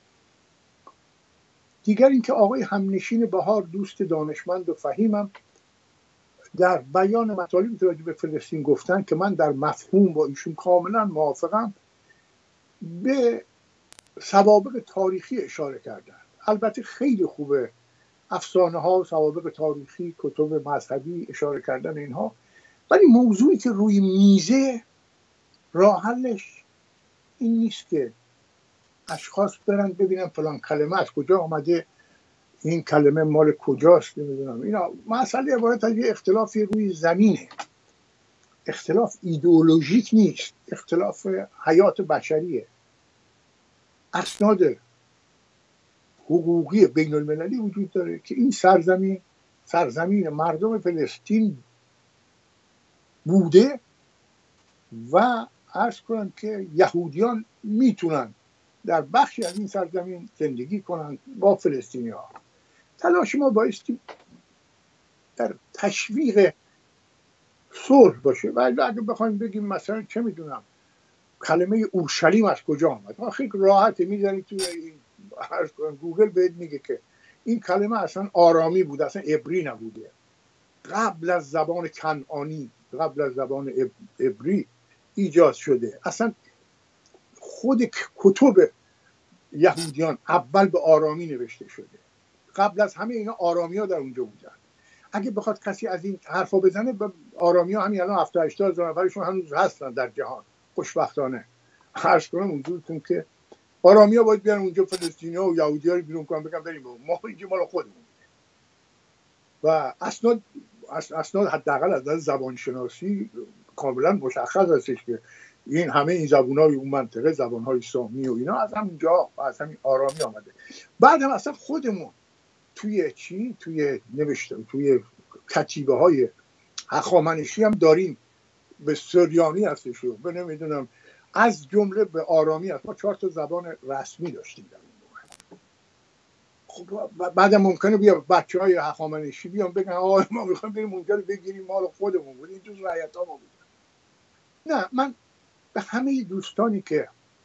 دیگر اینکه آقای همنشین بهار، دوست دانشمند و فهیمم، در بیان مطالبی که راجع به فلسطین گفتن که من در مفهوم با ایشون کاملا موافقم، به سوابق تاریخی اشاره کردن. البته خیلی خوبه افسانه ها، سوابق تاریخی، کتب مذهبی اشاره کردن اینها، ولی موضوعی که روی میزه راه حلش این نیست که اشخاص برن ببینن فلان کلمه از کجا آمده، این کلمه مال کجاست، نمیدونم. اینا مسئله عبارت از یه اختلافی روی زمینه، اختلاف ایدئولوژیک نیست، اختلاف حیات بشریه. اسناد حقوقی بین المللی وجود داره که این سرزمین مردم فلسطین بوده و عرض کنم که یهودیان میتونن در بخشی از این سرزمین زندگی کنن با فلسطینی ها. تلاش ما بایستی در تشویق صلح باشه. و اگه بخوایم بگیم مثلا چه میدونم کلمه اورشلیم از کجا آمد، خیلی راحته، میذاری توی گوگل بهت میگه که این کلمه اصلا آرامی بود، اصلا عبری نبوده. قبل از زبان کنعانی، قبل از زبان عبری ایجاد شده. اصلا خود کتب یهودیان اول به آرامی نوشته شده. قبل از همه اینا آرامی ها در اونجا بودن. اگه بخواد کسی از این حرفا بزنه، آرامی ها همین الان 70-80 هزار نفرشون هنوز هستن در جهان خوشبختانه. عرض کنم حضورتون که آرامی ها باید بیان اونجا فلسطینی ها و یهودی ها رو بیرون کنن، بگن بریم ما اینجا مال خودمون. و اسناد حداقل از نظر زبان شناسی کاملا مشخص هستش که این همه این زبان‌های اون منطقه، زبان‌های سامی و اینا از همونجا، از همین آرامی آمده. بعد هم اصلا خودمون توی نوشته، توی کتیبه‌های هخامنشی هم داریم، به سریانی هستش و به نمیدونم از جمله به آرامی هست. ما 4 تا زبان رسمی داشتیم در اون موقع. خب بعد ممکنه بیا بچه‌های هخامنشی بیان بگن آقا ما می‌خوایم بریم اونجا رو بگیریم، مال خودمون بود، این جزء رعیت‌ها ما بود. نه، من به همه دوستانی که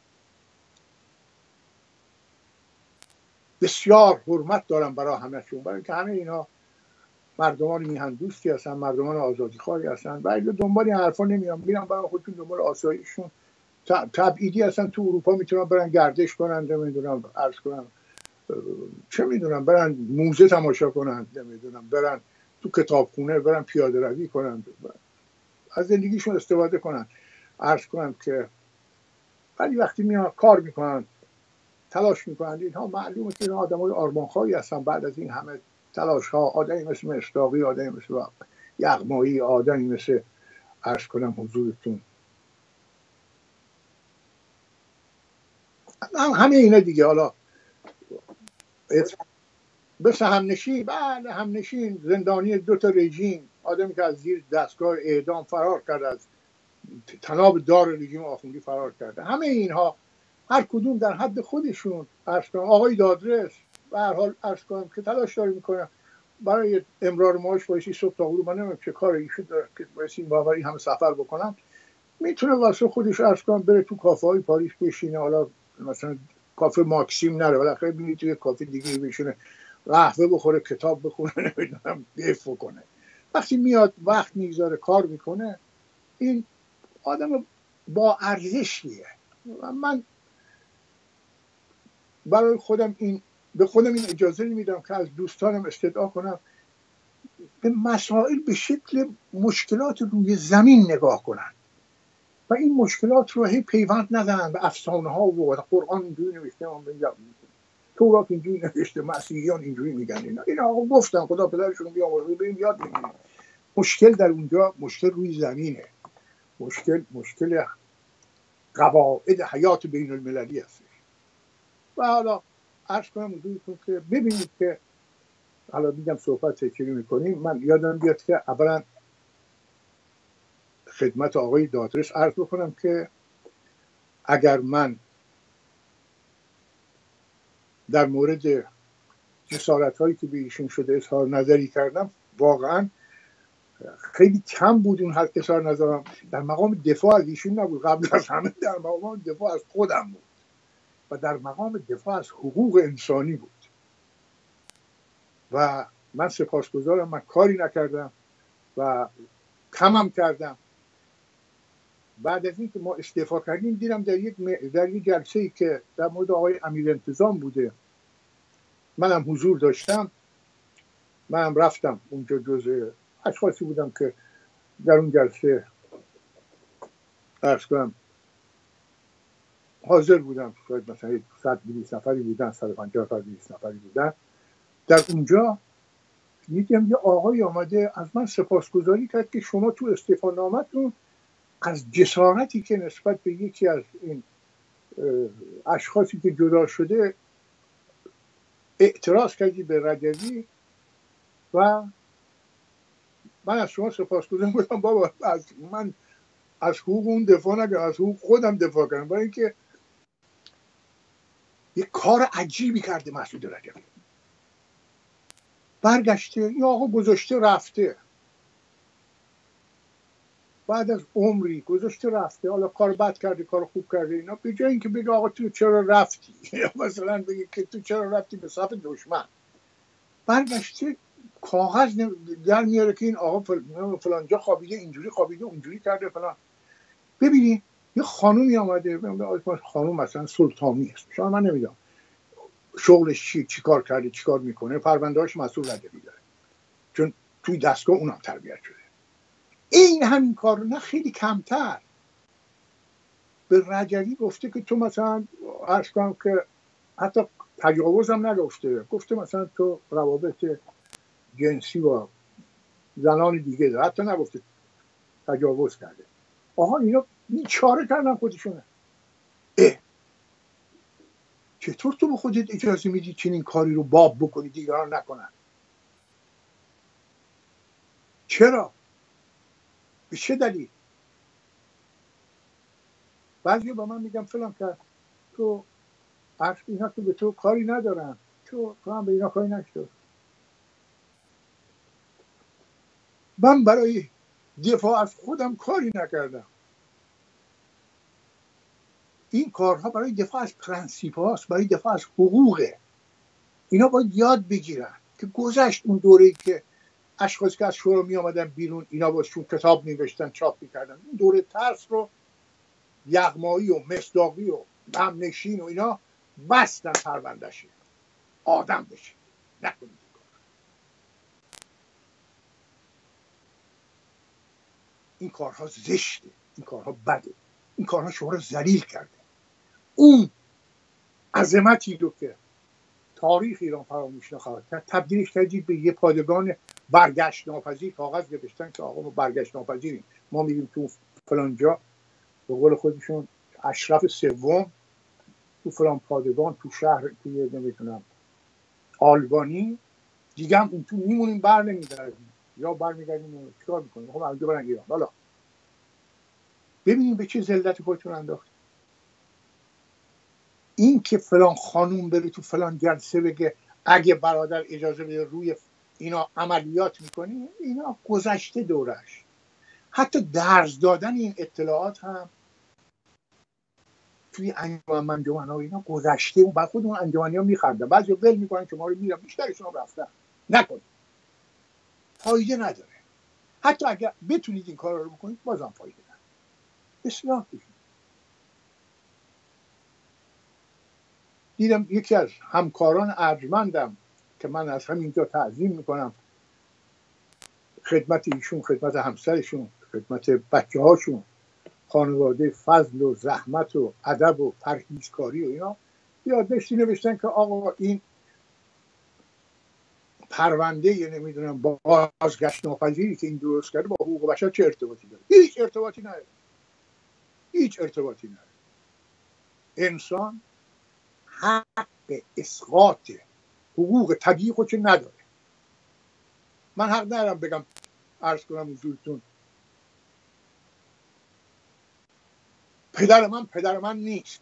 بسیار حرمت دارم برای همه‌شون، برای که همه اینا مردمان میهن دوستی هستن، مردمان آزادیخواری هستن و اگه دنبال این حرفا نمیان، میرن برای خودشون دنبال آسایششون تبعیدی هستن. تو اروپا میتونن برن گردش کنن، نمیدونم عرض کنم چه میدونم، برن موزه تماشا کنن، نمیدونم برن تو کتابخونه، برن پیاده روی کنن، از زندگیشون استفاده کنن. عرض کنم که ولی وقتی میان کار میکنن، تلاش میکنن، اینها معلومه که این آدمای آرمانخواهی هستن. بعد از این همه تلاش ها، آدمی مثل مصداقی، آدمی مثل یغمایی، آدمی مثل عرض کنم حضورتون همه اینا دیگه، حالا مثل همنشین، بله همنشین، زندانی 2 تا رژیم، آدمی که از زیر دستگاه اعدام فرار کرده، از تناب دار رژیم آخوندی فرار کرده. همه اینها هر کدوم در حد خودشون. عرض کنم آقای دادرس به هر حال عرض کنم که تلاش داره میکنه برای امرار معاش بایستی صبح تا غروب، من نمیدونم چه کار ایشون داره که بایستی باوری همه سفر بکنن، میتونه واسه خودش عرض کنم بره تو کافه های پاریس بشینه، حالا مثلا کافه ماکسیم نره، بالاخره بینید توی کافه دیگه بشینه، قهوه بخوره، کتاب بخونه، نمیدونم گیف بکنه. وقتی میاد وقت میگذاره کار میکنه، این آدم با ارزشیه. من برای خودم به خودم این اجازه نمیدم که از دوستانم استدعا کنم به مسائل به شکل مشکلات روی زمین نگاه کنن و این مشکلات رو هی پیوند نزنن به افسانه ها و قرآن اینجوری نوشته، تورات اینجوری نوشته، مسیحیان اینجوری میگن. اینا آقا گفتن خدا پدرشون بیامرزه، بریم یاد بگیریم. مشکل در اونجا مشکل روی زمینه، مشکل قواعد حیات بین المللی هست. و حالا عرض کنم حضورتون که ببینید که حالا میگم صحبت تکری میکنیم، من یادم بیاد که اولا خدمت آقای دادرس عرض بکنم که اگر من در مورد جسارت هایی که به ایشون شده اظهار نظری کردم، واقعا خیلی کم بود اون اظهار نظرم، در مقام دفاع از ایشون نبود، قبل از همه در مقام دفاع از خودم بود و در مقام دفاع از حقوق انسانی بود. و من سپاسگزارم، من کاری نکردم و کمم کردم. بعد از اینکه ما استعفا کردیم دیدم در یک جلسه‌ای که در مورد آقای امیر انتظام بوده، منم حضور داشتم، منم رفتم اونجا، جزء اشخاصی بودم که در اون جلسه عرض کنم حاضر بودم. شاید مثلا 100-200 نفری بودن، 150 تا 200 نفری بودن. در اونجا دیدم یه آقای آمده از من سپاسگزاری کرد که شما تو استعفا نامتون از جسارتی که نسبت به یکی از این اشخاصی که جدا شده اعتراض کردی به رجوی و من از شما سپاسگزارم. گفتم بابا من از حقوق اون دفاع نکردم، از حقوق خودم دفاع کردم، برای اینکه یک کار عجیبی کرده مسعود رجوی. برگشته یا آقا گذاشته رفته، بعد از عمری گذاشته رفته، حالا کار بد کرده کار خوب کرده اینا، به جای اینکه بگه آقا تو چرا رفتی یا مثلا بگه که تو چرا رفتی به صف دشمن، برگشته کاغذ در میاره که این آقا فلانجا خوابیده، اینجوری خوابیده، اونجوری کرده فلان. ببینی یه خانومی آمده، خانوم مثلا سلطانی است، شما من نمیدونم شغلش چی کار کرده چی کار میکنه، پروندهاش مسئول ادبی داره چون توی دستگاه اونم تربیت شده. این همین کار نه خیلی کمتر به رجوی گفته که تو مثلا عرض کنم که حتی تجاوز هم نگفته، گفته مثلا تو روابط جنسی با زنان دیگه داره، حتی نگفته تجاوز کرده. آها اینا بیچاره کردن خودشونه. چطور تو به خودت اجازه میدی چنین کاری رو باب بکنی دیگران نکنن؟ چرا؟ به چه دلیل؟ بعضی با من میگم فلان که تو اینا که به تو کاری ندارن، تو هم به اینا کاری نشد. من برای دفاع از خودم کاری نکردم. این کارها برای دفاع از پرنسیپ هاست، برای دفاع از حقوقه. اینا باید یاد بگیرن که گذشت اون دوره‌ای که اشخاصی که از شورا می آمدن بیرون اینا باشون کتاب نوشتن چاپ میکردن، اون دوره ترس رو یغمایی و مصداقی و همنشین و اینا بستن پرونده‌شه. آدم بشه نکنید این کار. این کارها زشته، این کارها بده، این کارها شما رو ذلیل کرده. اون عظمتی رو که تاریخ ایران فراموش نخواهد کرد تبدیلش کردید به یه پادگان برگشت ناپذیر. کاغذ نوشتن که آقا ما برگشت ناپذیریم، ما میریم تو فلان جا، به قول خودشون اشرف سوم، تو فلان پادگان تو شهر توی نمیتونم آلبانی دیگه هم اون تو میمونیم، بر نمیگردیم یا برمیگردیم چیکار میکنیم؟ خب همونجا برن ایران. حالا ببینیم به چه ذلتی خودتون انداخت. این که فلان خانوم بره تو فلان جلسه بگه اگه برادر اجازه بده روی اینا عملیات میکنیم، اینا گذشته دورش. حتی درز دادن این اطلاعات هم توی انجمن ها اینا گذشته. اون بعد خود اون انجمنی ها میخندن، بعضی ول میکنن که ما رو میرن، بیشترشون هم رفتن. نکنید، فایده نداره. حتی اگر بتونید این کار رو بکنید بازم فایده نداره. اصلاح بشید. دیدم یکی از همکاران ارجمندم که من از همینجا تعظیم میکنم، خدمت ایشون، خدمت همسرشون، خدمت بچه هاشون، خانواده فضل و زحمت و ادب و پرهیزکاری و اینا، یادداشتی نوشتن که آقا این پرونده نمیدونم بازگشت ناپذیری که این درست کرده با حقوق بشر چه ارتباطی داره؟ هیچ ارتباطی نداره. هیچ ارتباطی نداره. انسان حق اسقاط حقوق طبیعی خودش نداره. من حق ندارم بگم عرض کنم حضورتون پدر من نیست.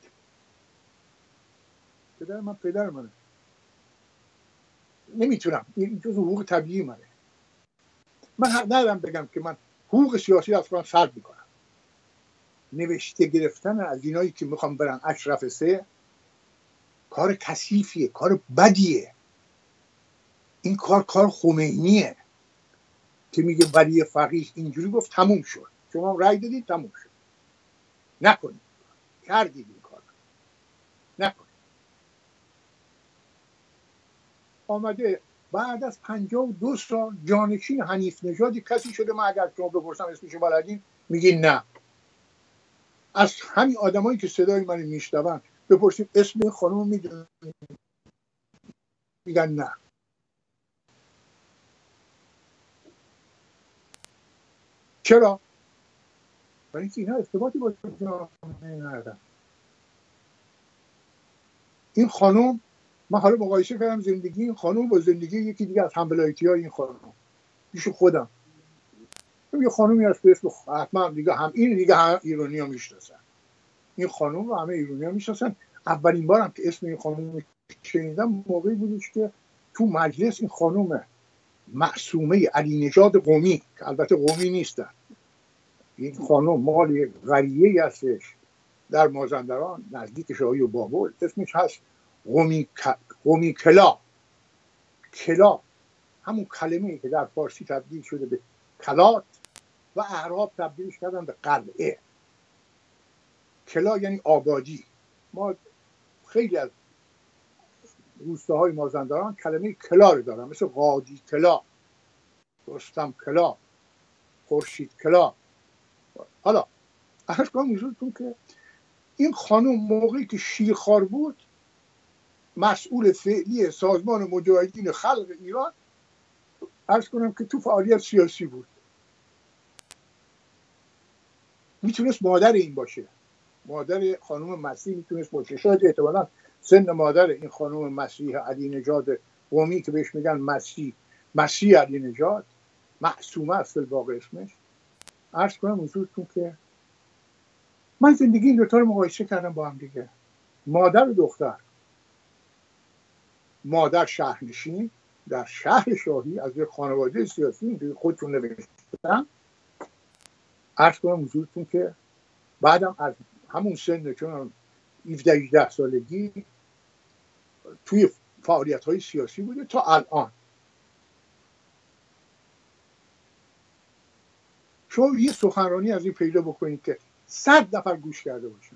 پدر منه. نمیتونم، این جز حقوق طبیعی منه. من حق ندارم بگم که من حقوق سیاسی از خودم سلب میکنم. نوشته گرفتن از اینایی که میخوام برن اشرف سه کار کثیفیه، کار بدیه. این کار خمینیه که میگه ولی فقیه اینجوری گفت تموم شد، شما رأی دادید تموم شد. نکنید، کردید این کار، نکنید. آمده بعد از 52 سال جانشین حنیف نژادی کسی شده، من اگر شما بپرسم اسمشو بلدین میگین نه. از همین آدمایی که صدای من میشنون بپرسیم اسم این خانم میدونن، میگن نه. چرا؟ برای اینکه اینا ارتباطی با جامعه ندارن. این خانم، من حالا مقایسه کردم زندگی این خانم با زندگی یکی دیگه از همبلایتی های این خانم. پیش خودم یه خانمی هست به اسم، حتما دیگه این دیگه هم ایرانی ها میشناسن. این خانم رو همه ایرانی ها میشناسن. اولین بارم که اسم این خانم شنیدم موقعی بودش که تو مجلس این خانم معصومه علی نژاد قمی که البته قمی نیستن، این خانم مال قریه‌ای هستش در مازندران نزدیک شاهی و بابل، اسمش هست قمی کلا. کلا همون کلمه‌ای که در فارسی تبدیل شده به کلات و اعراب تبدیلش کردن به قلعه. کلا یعنی آبادی. ما خیلی از روستاهای مازندران کلمه کلا رو دارن، مثل قاضی کلا، رستم کلا، خورشید کلا. حالا عرض کنم حضورتون که این خانم موقعی که شیرخوار بود مسئول فعلی سازمان مجاهدین خلق ایران، عرض کنم که تو فعالیت سیاسی بود. میتونست مادر این باشه، مادر خانم مسیح میتونست باشه. شاید احتمالا سن مادر این خانم مسیح علی نژاد قمی که بهش میگن مسیح علی نژاد، معصومه است الواقع اسمش. عرض کنم حضورتون که من زندگی این دوتا رو مقایسه کردم با هم دیگه. مادر و دختر. مادر شهرنشین در شهر شاهی از یک خانواده سیاسی، اینجوری خودتون نوشتن. عرض کنم حضورتون که بعدم از همون سن، چون 17-18 سالگی توی فعالیت‌های سیاسی بوده تا الان. شما یه سخنرانی از این پیدا بکنید که 100 نفر گوش کرده باشن.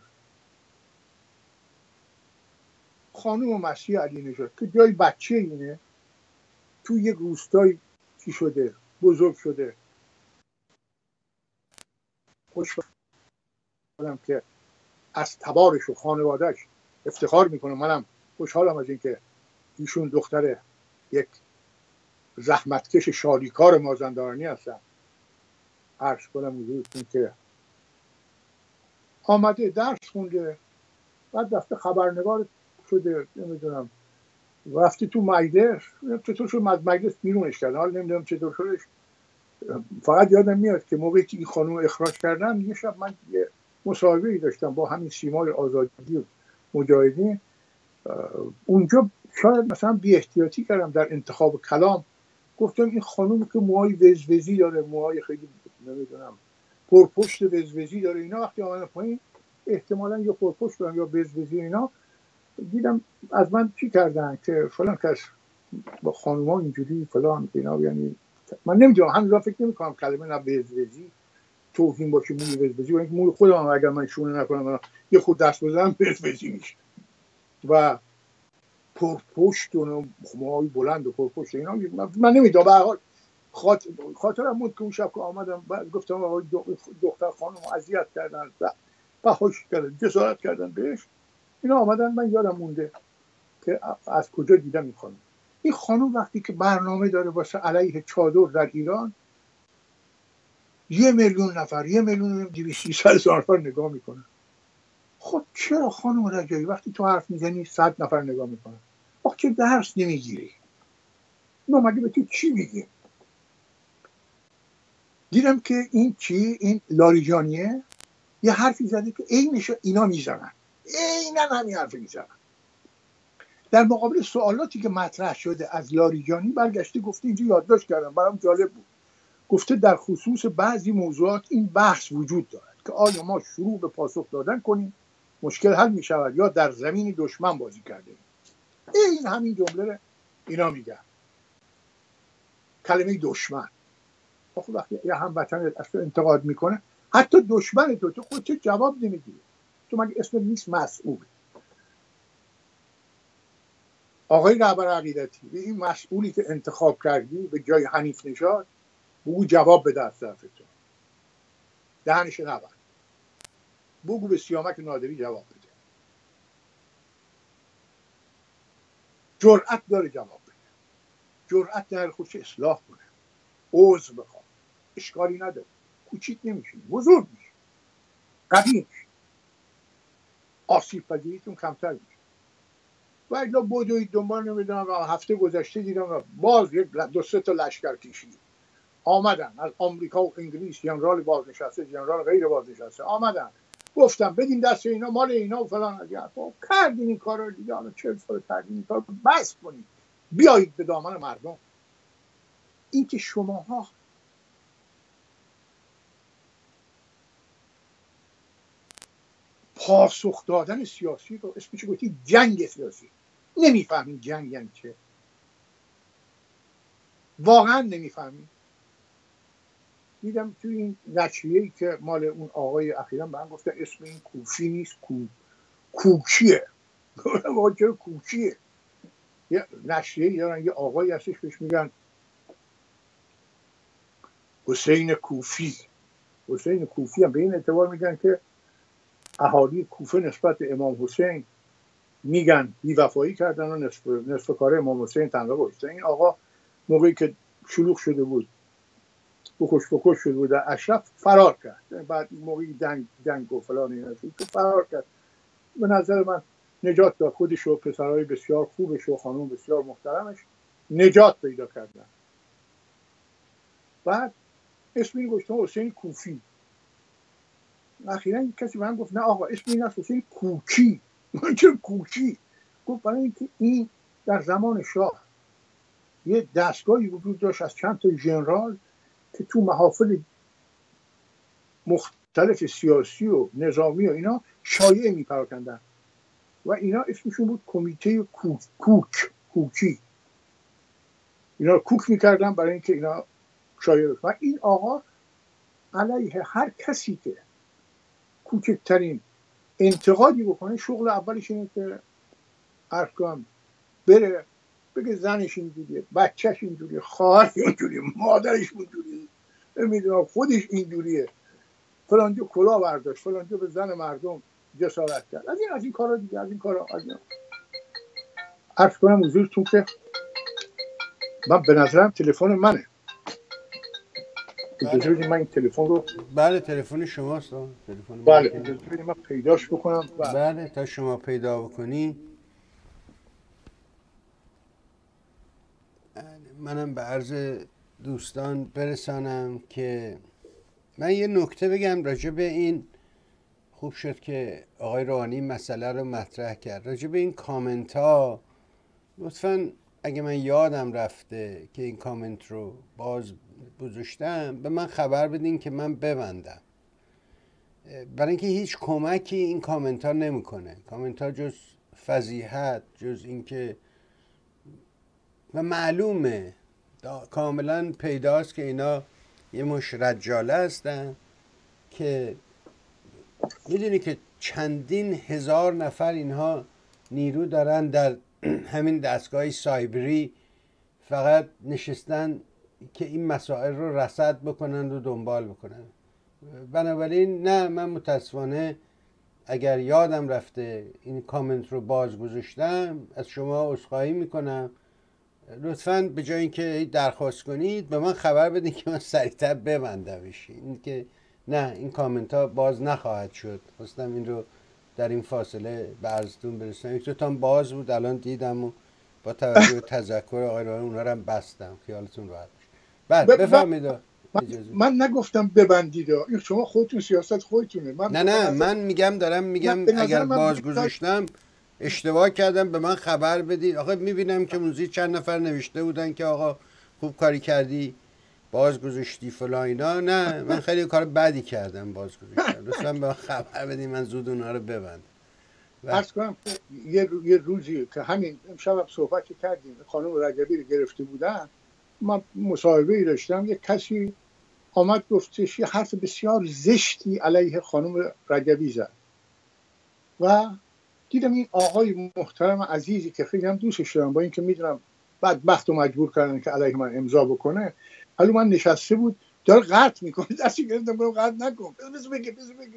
خانم مسیح علی نژاد که جای بچه اینه، تو یک روستایی چی شده، بزرگ شده. خوشحالم که از تبارش و خانوادهش افتخار میکنم. منم خوشحالم از اینکه ایشون دختر یک زحمتکش شالیکار مازندرانی هستن. عرض کنم حضورتون که آمده درس خونده، بعد رفته خبرنگار شده، نمیدونم رفته تو مجلس، چطور شد مجلس بیرونش کردن، حالا نمیدونم چطور شدش. فقط یادم میاد که موقعی که این خانم اخراج کردن، یه شب من یه مصاحبه‌ای داشتم با همین سیمای آزادی و مجاهدین. اونجا شاید مثلا بی احتیاطی کردم در انتخاب کلام، گفتم این خانم که موهای وزوزی داره، موهای خیلی نمیدونم پرپشت وزوزی داره، اینا وقتی آمدن پایین احتمالاً یا پرپشت دارن یا وزوزی، اینا دیدم از من چی کردن که فلان کس با خانوما اینجوری فلان اینا. یعنی من نمیدونم، هنوز فکر نمی‌کنم کلمه نه وزوزی توهین باشه، موی وزوزی، و اینکه موی خودم اگر من شونه نکنم یه خود دست بزنم وزوزی میشه. و پرپشت و موهای بلند و پرپشت اینا من نمیدونم. به هر حال خاطرم بود که اون شب که آمدم گفتم آقا دختر خانم اذیت کردن و فحش کردن، جسارت کردن بهش، اینا آمدن. من یادم مونده که از کجا دیدم این خانم وقتی که برنامه داره واسه علیه چادر در ایران، 1,000,000 نفر، 1,200,000 نفر نگاه میکنن. خب چرا خانم رجایی وقتی تو حرف میزنی 100 نفر نگاه میکنن؟ آخه چه درس نمیگیری؟ ما مگه به تو چی میگیم؟ دیدم که این لاریجانیه یه حرفی زده که عینش اینا میزنن، عیناً همین حرفی میزنن. در مقابل سوالاتی که مطرح شده از لاریجانی برگشته گفته، اینجا یادداشت کردم برام جالب بود، گفته در خصوص بعضی موضوعات این بحث وجود دارد که آیا ما شروع به پاسخ دادن کنیم مشکل حل می شود یا در زمین دشمن بازی کرده ایم. این همین جمله اینا میگن، کلمه دشمن. آخه وقتی یه هموطن از تو انتقاد میکنه، حتی دشمن تو خودت جواب نمیگیری، تو مگه اسم نیست مسئول؟ آقای رهبر عقیدتی، به این مسئولی که انتخاب کردی به جای حنیف نژاد بگو جواب بده از طرف تو، دهنش نبند، بگو به سیامک نادری جواب بده. جرأت داره جواب بده، جرأت نداره خودش اصلاح کنه، عذر بخواد، اشکالی نداره، کوچیک نمیشین، بزرگ میشین، قوی میشین، آسیب پذیریتون کمتر میشه. و اگه بدوید دنبال نمیدونم هفته گذشته دیدم باز یک 2-3 تا لشکر کشید آمدن از آمریکا و انگلیس، جنرال بازنشسته، جنرال غیر بازنشسته آمدن، گفتم بدین دست اینا، مال اینا و فلان. اگه کردین این کارو دیگه، 40 سال کردین این کارو، بس کنید، بیایید به دامن مردم. اینکه شماها پاسخ دادن سیاسی رو اسمش گفتی جنگ سیاسی، نمیفهمین جنگ یعنی چه، واقعا نمیفهمین. دیدم توی این نشریه‌ای که مال اون آقای اخیراً به من گفتن اسم این کوفی نیست، کوکیه. واقعا چرا کوکیه؟ یه نشریه‌ای دارن، یه آقایی هستش بهش میگن حسین کوفی. حسین کوفی هم به این اعتبار میگن که اهالی کوفه نسبت به امام حسین میگن بی‌وفایی کردن و نصف کار امام حسین تنها گذاشتن. این آقا موقعی که شلوغ شده بود، بکش شده بود در اشرف، فرار کرد. بعد موقعی جنگ و فلان اینا شد که فرار کرد. به نظر من نجات داد، خودش و پسرهای بسیار خوبش و خانم بسیار محترمش نجات پیدا کردن. بعد اسم این گذاشتن حسین کوفی. اخیراً کسی من گفت نه آقا اسم این است حسین کوکی. چرا کوکی؟ گفت برای اینکه این در زمان شاه یه دستگاهی وجود داشت از چند تا ژنرال که تو محافل مختلف سیاسی و نظامی و اینا شایعه میپراکندن و اینا اسمشون بود کمیته کوکی. اینا کوک میکردن برای اینکه اینا شایعه بکنن. و این آقا علیه هر کسی که کوچکترین انتقادی بکنه شغل اولش اینه که ارکان بره بگه زنش اینجوریه، بچهش اینجوریه، خواهرش اینجوریه، مادرش اینجوریه، نمیدونم خودش اینجوریه، فلانجا کلاه برداشت، فلانجا به زن مردم جسارت کرد، از این کارا دیگه، از این کارا. عرض کنم حضورتون که من به نظرم تلفن منه. اجازه بدید من این تلفن رو، بله تلفن شماست. تلفن بله اجازه بدید من پیداش بکنم. بله تا شما پیدا بکنی منم به عرض دوستان برسانم که من یه نکته بگم راجع به این. خوب شد که آقای روحانی مسئله رو مطرح کرد. راجع به این کامنت ها لطفاً اگه من یادم رفته که این کامنت رو باز گذاشتم به من خبر بدین که من ببندم، برای اینکه هیچ کمکی این کامنت ها نمیکنه. کامنت ها جز فضیحت، جز اینکه و معلومه کاملا پیداست که اینا یه مش رجاله هستن که میدونی که چندین هزار نفر اینها نیرو دارن در همین دستگاه سایبری فقط نشستن که این مسائل رو رصد بکنن و دنبال بکنن. بنابراین نه، من متاسفانه اگر یادم رفته این کامنت رو باز گذاشتم از شما عذرخواهی میکنم. لطفاً به جای اینکه درخواست کنید به من خبر بدین که من سریعتر ببندمش. این که نه، این کامنت ها باز نخواهد شد. خواستم این رو در این فاصله به عرضتون برسونم. یک دوتان باز بود الان دیدم و با توجه به تذکر آقای روحانی اونها رو هم بستم. خیالتون راحت باشه. بعد بفرمایید. من نگفتم ببندید، این شما خودتون سیاست خودتونه. نه من میگم اگر باز گذاشتم اشتباه کردم به من خبر بدید. آخه میبینم که موزی چند نفر نوشته بودن که آقا خوب کاری کردی باز گذاشتی فلان اینا. نه، من خیلی کار بدی کردم باز گذاشتم. لطفاً به من خبر بدید من زود اونها رو ببندم. عرض کنم یه روزی که همین امشب صحبت کردیم خانم رجبی رو گرفته بودن، من مصاحبه ای داشتم، یه کسی آمد گفتش یه حرف بسیار زشتی علیه خانم رجبی زد و دیدم این آقای محترم عزیزی که خیلی هم دوستش دارم، با اینکه میدونم بدبخت و مجبور کردن که علیه من امضا بکنه، حالا من نشسته بود داره قطع میکنه، دستی گرفتم گفتم قطع نکن، بذار بگه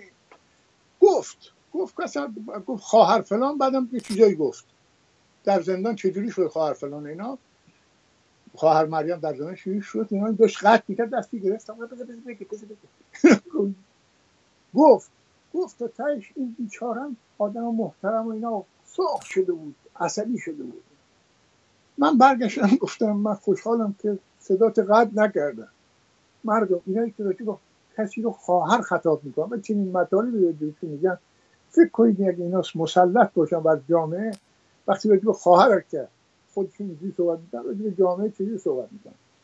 گفت خواهر فلان، بعدم یه چیزایی گفت در زندان چجوری شد خواهر فلان اینا، خواهر مریم در زندان چجوری شد اینا، داشت قطع میکرد دستی گرفتم بذار بگه گفت تا تهش این بیچارم آدم محترم و اینا سرخ شده بود، عصبی شده بود. من برگشتم گفتم من خوشحالم که صدات قطع نکردم. مردم اینایی که راجع به کسی رو خواهر خطاب میکنن و چنین مطالبی رو که میگن، فکر کنید اگه اینا مسلط باشن بر جامعه، وقتی راجع به خواهر که خودشون اینجوری صحبت میکنن راجع به جامعه چجوری صحبت میکنن.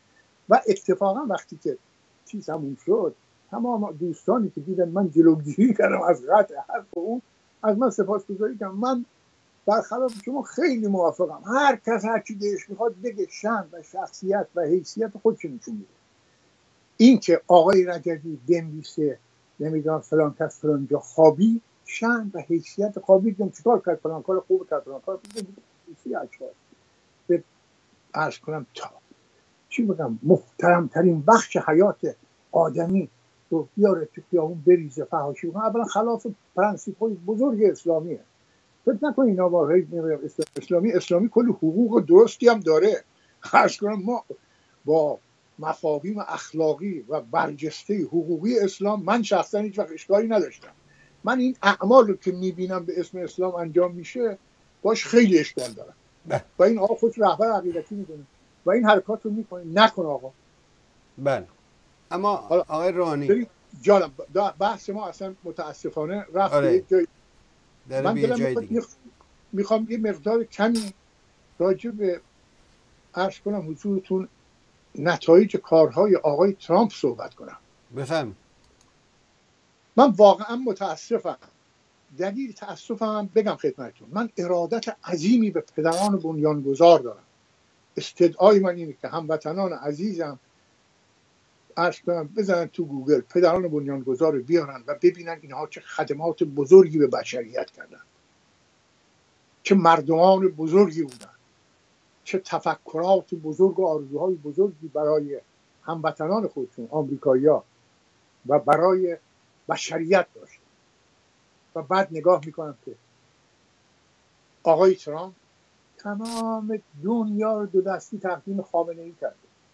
و اتفاقا وقتی که چیز تموم شد تمام دوستانی که دیدن من جلوگیری کردم از قطع حرف اون از من سپاسگزاری کردم. من برخلاف شما خیلی موافقم. هر کس هر چی دلش میخواد بگه، شأن و شخصیت و حیثیت خودش نشون میده. این که آقای رجبی بنویسه نمیدونم فلان کس فلان جا خوابی، شأن و حیثیت خوابی دیدم چیکار کرد، فلان کار خوب کرد، فلان کار خوب. به عرض کنم تا چی بگم محترمترین بخش حیات آدمی رو بیاره تو خیابون بریزه فحاشی کنه، اولا خلاف پرنسیپ‌های بزرگ اسلامیه. فکر نکنید اینا واقعی اسلامی کلی حقوق درستی هم داره. عرض کنم ما با مفاهیم اخلاقی و برجسته حقوقی اسلام من شخصا هیچ وقت اشکالی نداشتم. من این اعمال رو که میبینم به اسم اسلام انجام میشه باش خیلی اشکال دارم و این آقا خودش رهبر عقیدتی میدونه و این حرکات رو میکنه. نکن آقا. بله. اما آقای روحانی جانم بحث ما اصلا متاسفانه رفت به آره. یک جای. من دلم میخوام یه مقدار کمی راجع به عرض کنم حضورتون نتایج کارهای آقای ترامپ صحبت کنم. بفهم. من واقعا متاسفم. دلیل تاسفم بگم خدمتتون، من ارادت عظیمی به پدران بنیانگذار دارم. استدعای من اینه که هموطنان عزیزم عرض کنم بزنن تو گوگل پدران بنیانگذار رو بیارن و ببینن اینها چه خدمات بزرگی به بشریت کردن، چه مردمان بزرگی بودن، چه تفکرات بزرگ و آرزوهای بزرگی برای هموطنان خودشون آمریکایی‌ها و برای بشریت داشتن. و بعد نگاه میکنم که آقای ترامپ تمام دنیا رو دو دستی تقدیم خامنه‌ای کرده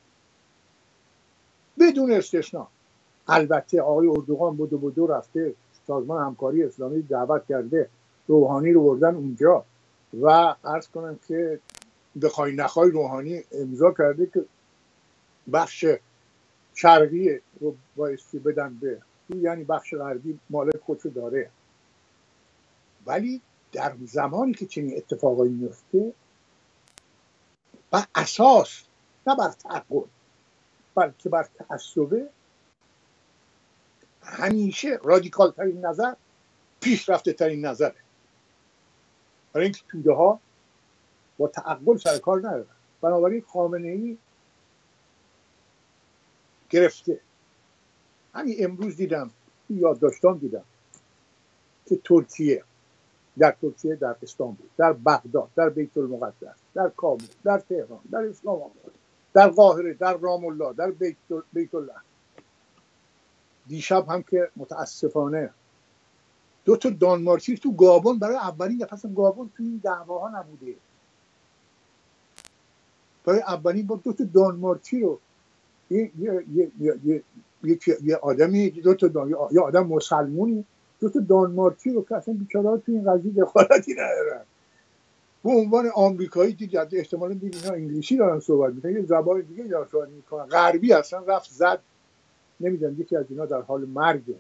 بدون استثنا. البته آقای اردوغان بدو رفته سازمان همکاری اسلامی دعوت کرده، روحانی رو بردن اونجا و عرض کنم که بخوای نخوای روحانی امضا کرده که بخش شرقی رو بایستی بدن به، یعنی بخش غربی مالک خودشو داره. ولی در زمانی که چنین اتفاقایی میفته بر اساس نه بر تعقل بلکه بر تعصبه، همیشه رادیکال ترین نظر پیشرفته ترین نظره. برای اینکه توده ها با تعقل سر کار ندارن. بنابراین خامنه‌ای گرفته. همین امروز دیدم یادداشتام دیدم که در ترکیه، در استانبول، در بغداد، در بیت المقدس، در کابل، در تهران، در اسلام آباد، در قاهره، در رام الله، در بیت الله. دیشب هم که متاسفانه 2 تا دانمارکی تو گابون برای اولین دفعه، اصلا گابون تو این دعواها نبوده، برای اولین بار 2 تا دانمارکی رو یه آدمی یه آدم مسلمونی 2 تا دانمارکی رو که اصلا بیچاره‌ها تو این قضیه دخالتی ندارن به عنوان آمریکایی دید، احتمالاً دید اینا انگلیسی دارن صحبت میکنن، یه زبان دیگه دارن صحبت میکنن، غربی هستن، رفت زد. نمیدونم یکی از اینا در حال مرگه،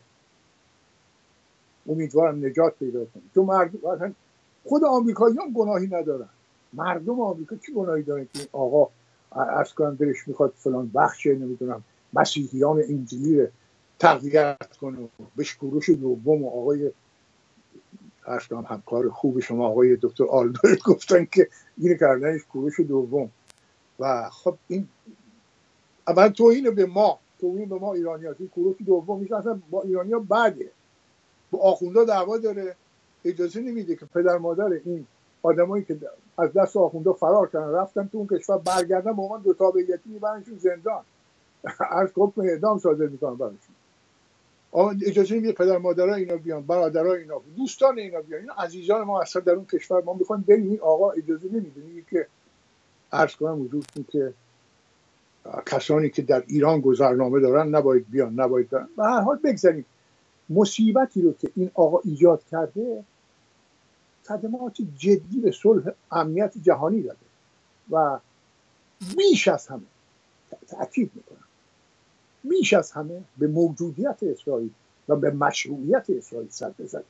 امیدوارم نجات پیدا کنه. تو مردم خود آمریکاییان گناهی ندارن، مردم آمریکا چی گناهی دارن که این آقا عرض کنم دلش میخواد فلان بخش نمیدونم مسیحیان انجیلی تقویت کنه. بهش کوروش دوم و آقای عرض کنم همکار خوب شما آقای دکتر آلبرت گفتن که اینو کردنش کوروش دوم. و خب این اول توهین به ما ایرانی‌ها. کوروش دوم میشه اصلا با ایرانی‌ها بعده، با آخوندا دعوا داره، اجازه نمیده که پدر مادر این آدمایی که از دست آخوندا فرار کردن رفتن تو اون کشور برگردن، با من 2 تابعیتی میبرنشون زندان، عرض حکم اعدام صادر میکنن براشون. اجازه نمیده پدر مادرها اینا بیان، برادرها اینا، دوستان اینا بیان، اینا عزیزان ما اصلا در اون کشور. ما میخوایم بریم، این آقا اجازه نمیده، میگه که عرض کنم حضورتون که کسانی که در ایران گذرنامه دارن نباید بیان، نباید برن. به هر حال بگذاریم مصیبتی رو که این آقا ایجاد کرده خدمات جدی به صلح امنیت جهانی داده و بیش از همه تأکید میکنم بیش از همه به موجودیت اسرائیل و به مشروعیت اسرائیل سر بزنه.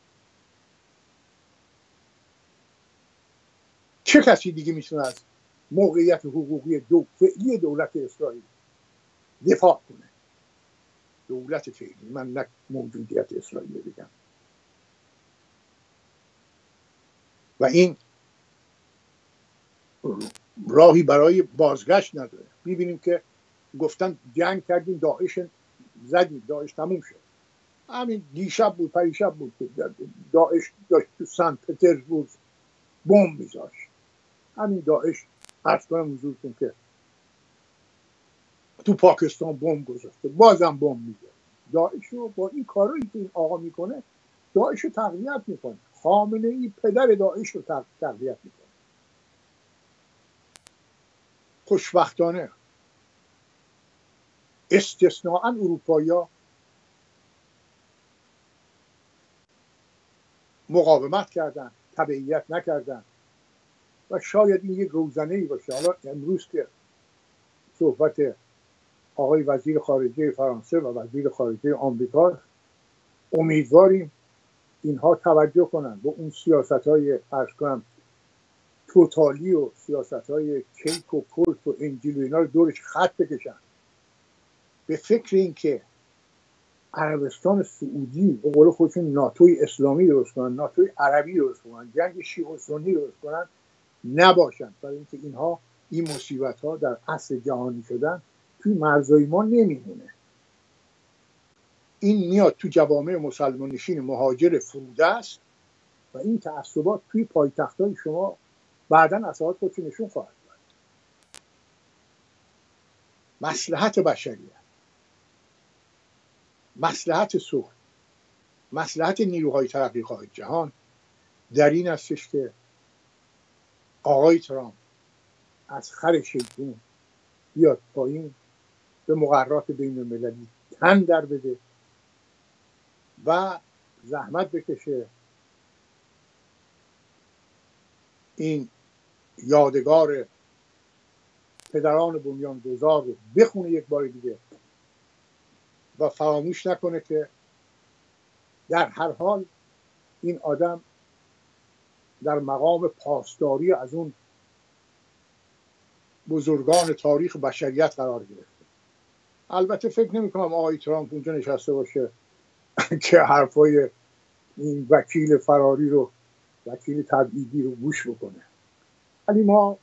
چه کسی دیگه میتونه از موقعیت حقوقی فعلی دولت اسرائیل دفاع کنه. دولت فعلی، من نه موجودیت اسرائیل بگم. و این راهی برای بازگشت نداره. میبینیم که گفتن جنگ کردیم، داعش زدیم، داعش تموم شد. همین دیشب بود، پریشب بود که داعش داشت تو سن پترزبورگ بمب میذاشت. همین داعش عرض کنم حضورتون که تو پاکستان بمب گذاشته، بازم بمب میذاره. داعش رو با این کارایی که این آقا میکنه، داعش رو تقویت میکنه. خامنه ای پدر داعش رو تقویت میکنه. خوشبختانه استثناءً اروپایی‌ها مقاومت کردن، تبعیت نکردن و شاید این یک روزنه‌ای باشه. حالا امروز که صحبت آقای وزیر خارجه فرانسه و وزیر خارجه آمریکا، امیدواریم اینها توجه کنن به اون سیاست‌های عرض کنم توتالی و سیاست‌های کیک و کلت و انجیل و اینا رو دورش خط بکشن، به فکر این که عربستان سعودی به قول خودشون ناتوی اسلامی درست کنن، ناتوی عربی درست کنن، جنگ شیعه و سنی درست کنن نباشن، برای اینکه اینها این مصیبت‌ها در عصر جهانی شدن توی مرزهای ما نمیمونه. این میاد تو جوامع مسلمان نشین مهاجر فروده است و این تعصبات توی پایتخت‌های شما بعداً اثرات خودشو نشون خواهد داد. مصلحت بشریت، مصلحت صلح، مصلحت نیروهای ترقی‌خواه جهان در این استش که آقای ترامپ از خر شیطون بیاد پایین، به مقررات بین المللی تن در بده و زحمت بکشه این یادگار پدران بنیانگذار رو بخونه یک بار دیگه و فراموش نکنه که در هر حال این آدم در مقام پاسداری از اون بزرگان تاریخ بشریت قرار گرفته. البته فکر نمی کنم آقای ترامپ اونجا نشسته باشه که حرفای این وکیل فراری رو، وکیل تبعیدی رو گوش بکنه. ولی ما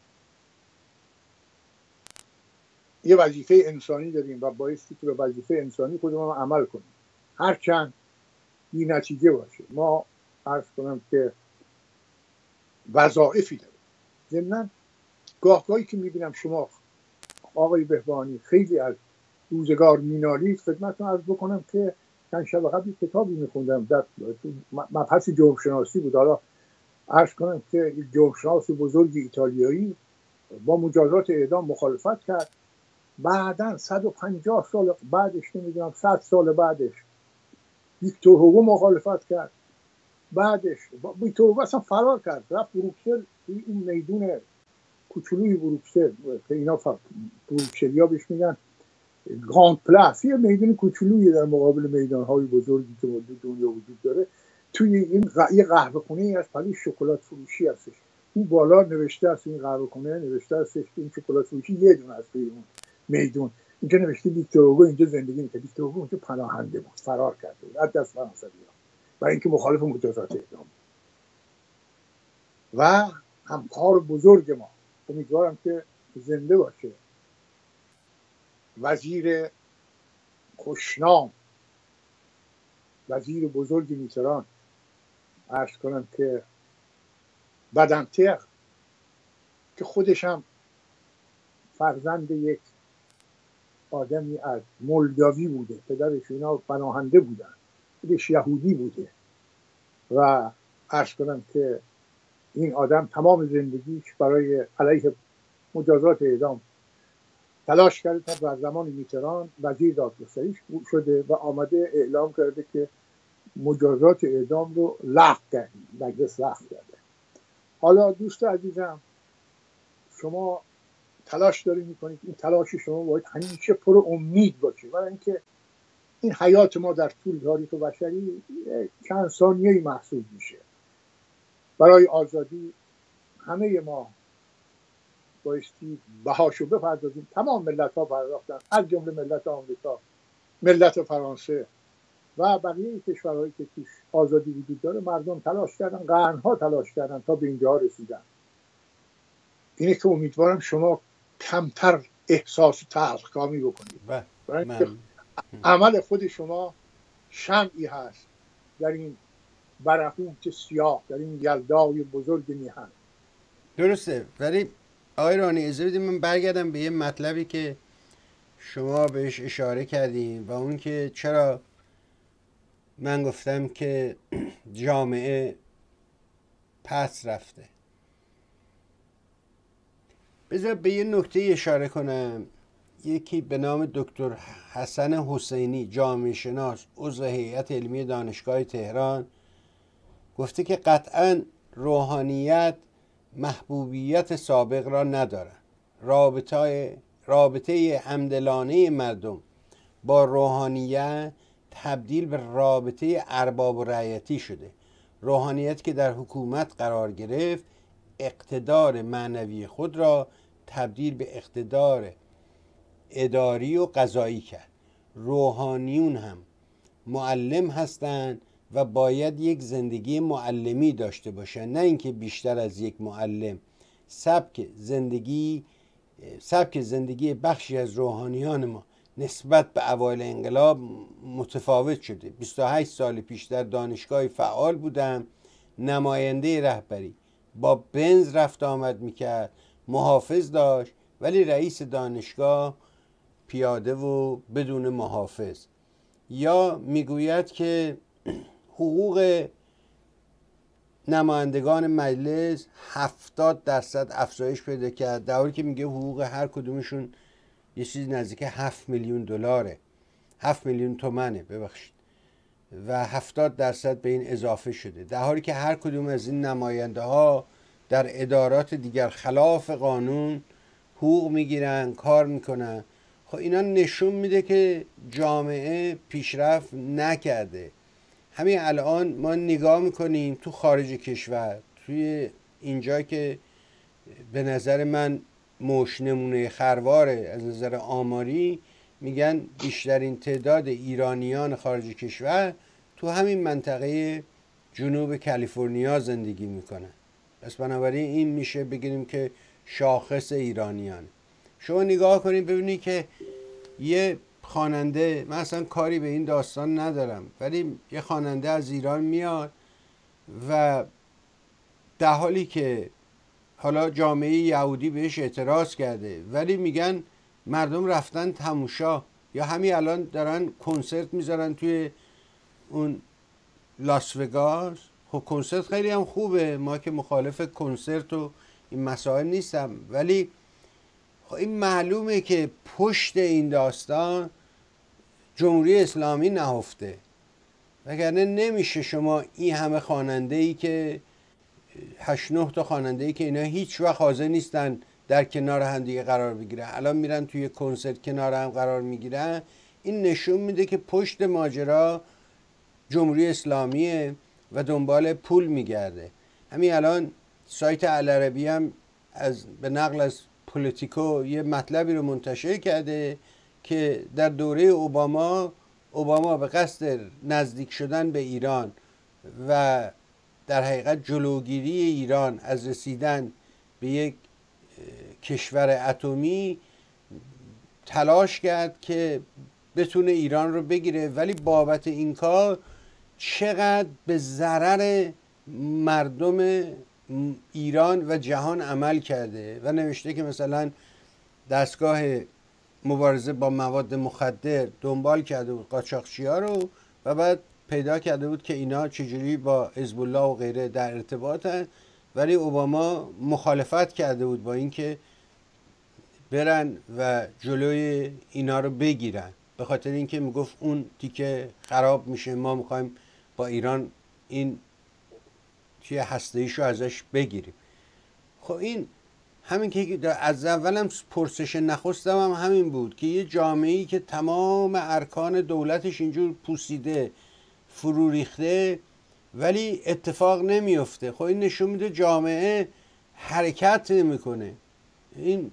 یه وظیفه انسانی داریم و بایستی که به وظیفه انسانی خودمون عمل کنیم، هرچند بی نتیجه باشه. ما عرض کنم که وظایفی داریم. ضمناً گاهی که میبینم شما آقای بهبانی خیلی از روزگار مینالید، خدمتتون عرض بکنم که چند شب قبل کتابی میخوندم در مبحث جرم شناسی بود. حالا عرض کنم که جرم شناس بزرگ ایتالیایی با مجازات اعدام مخالفت کرد، بعداً 150 سال بعدش، نمیدونم 100 سال بعدش ویکتور هوگو مخالفت کرد، بعدش ویکتور هوگو اصلا فرار کرد، رفت بروکسل، این میدون کوچولوی بروکسل که اینا بروکسلیا بهش میگن گراند پلاس، یه میدون کوچولویی در مقابل میدان‌های بزرگی که در دنیا وجود داره، توی این یه قهوه خونه از پلی شکلات فروشی هستش. اون بالا نوشته است، این قهوه خونه نوشته است که این شکلات فروشی یه دونه از توی اون میدون. اینجا نوشته ویکتور هوگو اینجا زندگی می‌کرد. ویکتور هوگو اونجا پناهنده بود، فرار کرده بود از دست فرانسوی‌ها برای اینکه مخالف مجازات اعدام. و همکار بزرگ ما، امیدوارم که زنده باشه، وزیر خوشنام، وزیر بزرگ میتران، عرض کنم که بدنتر، که خودش هم فرزند یک آدمی از مولداوی بوده، پدرش اینا پناهنده بودن، خودش یهودی بوده و عرض کنم که این آدم تمام زندگیش برای علیه مجازات اعدام تلاش کرده تا در زمان میتران وزیر دادگستری شده و آمده اعلام کرده که مجازات اعدام رو لغو کردیم، مجلس لغو کرده. حالا دوست عزیزم، شما تلاش دارید میکنید، این تلاش شما باید همیشه پر امید باشه، برای اینکه این حیات ما در طول تاریخ بشری چند ثانیه‌ای محسوب میشه. برای آزادی همه ما بایستی بهاشو بپردازیم. تمام ملت ها پرداختن، از جمله ملت آمریکا، ملت فرانسه و بقیه کشورهایی که توش آزادی وجود داره. مردم تلاش کردن، قرنها تلاش کردن تا به اینجا رسیدن. اینه که امیدوارم شما کمتر احساس تلخکامی بکنید، برای اینکه عمل خود شما شمعی هست در این برهوت سیاه، در این یلدای بزرگ میهن. درسته. ولی آقای روحانی اجازه بدید من برگردم به یه مطلبی که شما بهش اشاره کردیم و اون که چرا من گفتم که جامعه پس رفته. بذار به یه نکته اشاره کنم. یکی به نام دکتر حسن حسینی، جامعه شناس، عضو هیئت علمی دانشگاه تهران، گفته که قطعاً روحانیت محبوبیت سابق را ندارد. رابطه همدلانه مردم با روحانیت تبدیل به رابطه ارباب و رعیتی شده. روحانیت که در حکومت قرار گرفت اقتدار معنوی خود را تبدیل به اقتدار اداری و قضایی کرد. روحانیون هم معلم هستند و باید یک زندگی معلمی داشته باشند، نه اینکه بیشتر از یک معلم. سبک زندگی بخشی از روحانیان ما نسبت به اوایل انقلاب متفاوت شده. 28 سال پیش در دانشگاه فعال بودم، نماینده رهبری با بنز رفت آمد میکرد، محافظ داشت، ولی رئیس دانشگاه پیاده و بدون محافظ. یا میگوید که حقوق نمایندگان مجلس 70% افزایش پیدا کرد، در حالی که میگه حقوق هر کدومشون یه چیزی نزدیک 7 میلیون دلاره، 7 میلیون تومنه ببخشید، و 70% به این اضافه شده، در حالی که هر کدوم از این نماینده ها در ادارات دیگر خلاف قانون حقوق میگیرن، کار میکنن. خب اینا نشون میده که جامعه پیشرفت نکرده. همین الان ما نگاه میکنیم تو خارج کشور، توی اینجا که به نظر من موش نمونه خرواره از نظر آماری، میگن بیشترین تعداد ایرانیان خارج کشور تو همین منطقه جنوب کالیفرنیا زندگی میکنن. پس بنابراین این میشه بگیریم که شاخص ایرانیان. شما نگاه کنید ببینید که یه خواننده، من اصلا کاری به این داستان ندارم، ولی یه خواننده از ایران میاد و در حالی که حالا جامعه یهودی بهش اعتراض کرده، ولی میگن مردم رفتن تماشا. یا همین الان دارن کنسرت میذارن توی اون لاس وگاس. خب کنسرت خیلی هم خوبه، ما که مخالف کنسرت و این مسائل نیستم، ولی خب این معلومه که پشت این داستان جمهوری اسلامی نهفته، وگرنه نمیشه شما این همه خواننده ای که 8-9 تا خواننده ای که اینا هیچ وقت حاضر نیستن در کنار هم دیگه قرار بگیرن، الان میرن توی کنسرت کنار هم قرار میگیرن. این نشون میده که پشت ماجرا جمهوری اسلامیه و دنبال پول میگرده. همین الان سایت العربی هم به نقل از پولیتیکو یه مطلبی رو منتشر کرده که در دوره اوباما به قصد نزدیک شدن به ایران و در حقیقت جلوگیری ایران از رسیدن به یک کشور اتمی تلاش کرد که بتونه ایران رو بگیره، ولی بابت این کار چقدر به ضرر مردم ایران و جهان عمل کرده و نوشته که مثلا دستگاه مبارزه با مواد مخدر دنبال کرده بود قاچاقچی‌ها رو و بعد پیدا کرده بود که اینا چجوری با حزب الله و غیره در ارتباطن، ولی اوباما مخالفت کرده بود با اینکه برن و جلوی اینا رو بگیرن، به خاطر اینکه میگفت اون تیکه خراب میشه، ما میخوایم با ایران این چیه هسته‌ایشو ازش بگیریم. خب این همین که از اولم پرسش نخستم هم همین بود که یه جامعه‌ای که تمام ارکان دولتش اینجور پوسیده فرو ریخته ولی اتفاق نمیفته. خب این نشون میده جامعه حرکت نمیکنه. این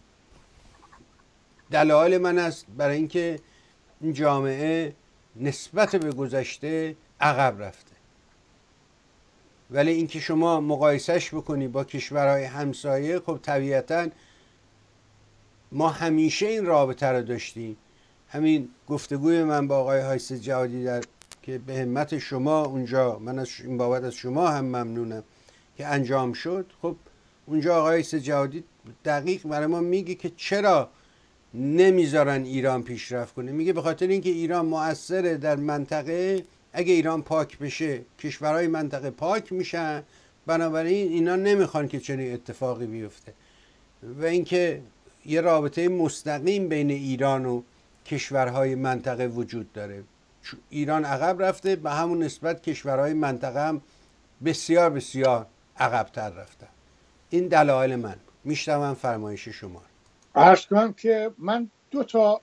دلایل من است برای اینکه این جامعه نسبت به گذشته عقب رفته. ولی اینکه شما مقایسهش بکنی با کشورهای همسایه، خب طبیعتاً ما همیشه این رابطه رو داشتیم. همین گفتگوی من با آقای حایص جوادی در که به همت شما اونجا، من از این بابت از شما هم ممنونم، که انجام شد، خب اونجا آقای حایص جوادی دقیق برای ما میگه که چرا نمیذارن ایران پیشرفت کنه. میگه به خاطر اینکه ایران مؤثره در منطقه، اگه ایران پاک بشه کشورهای منطقه پاک میشن، بنابراین اینا نمیخوان که چنین اتفاقی بیفته. و اینکه یه رابطه مستقیم بین ایران و کشورهای منطقه وجود داره. ایران عقب رفته، به همون نسبت کشورهای منطقه هم بسیار بسیار عقب‌تر رفتن. این دلایل من. میشنوم فرمایش شما. عرض کنم که من 2 تا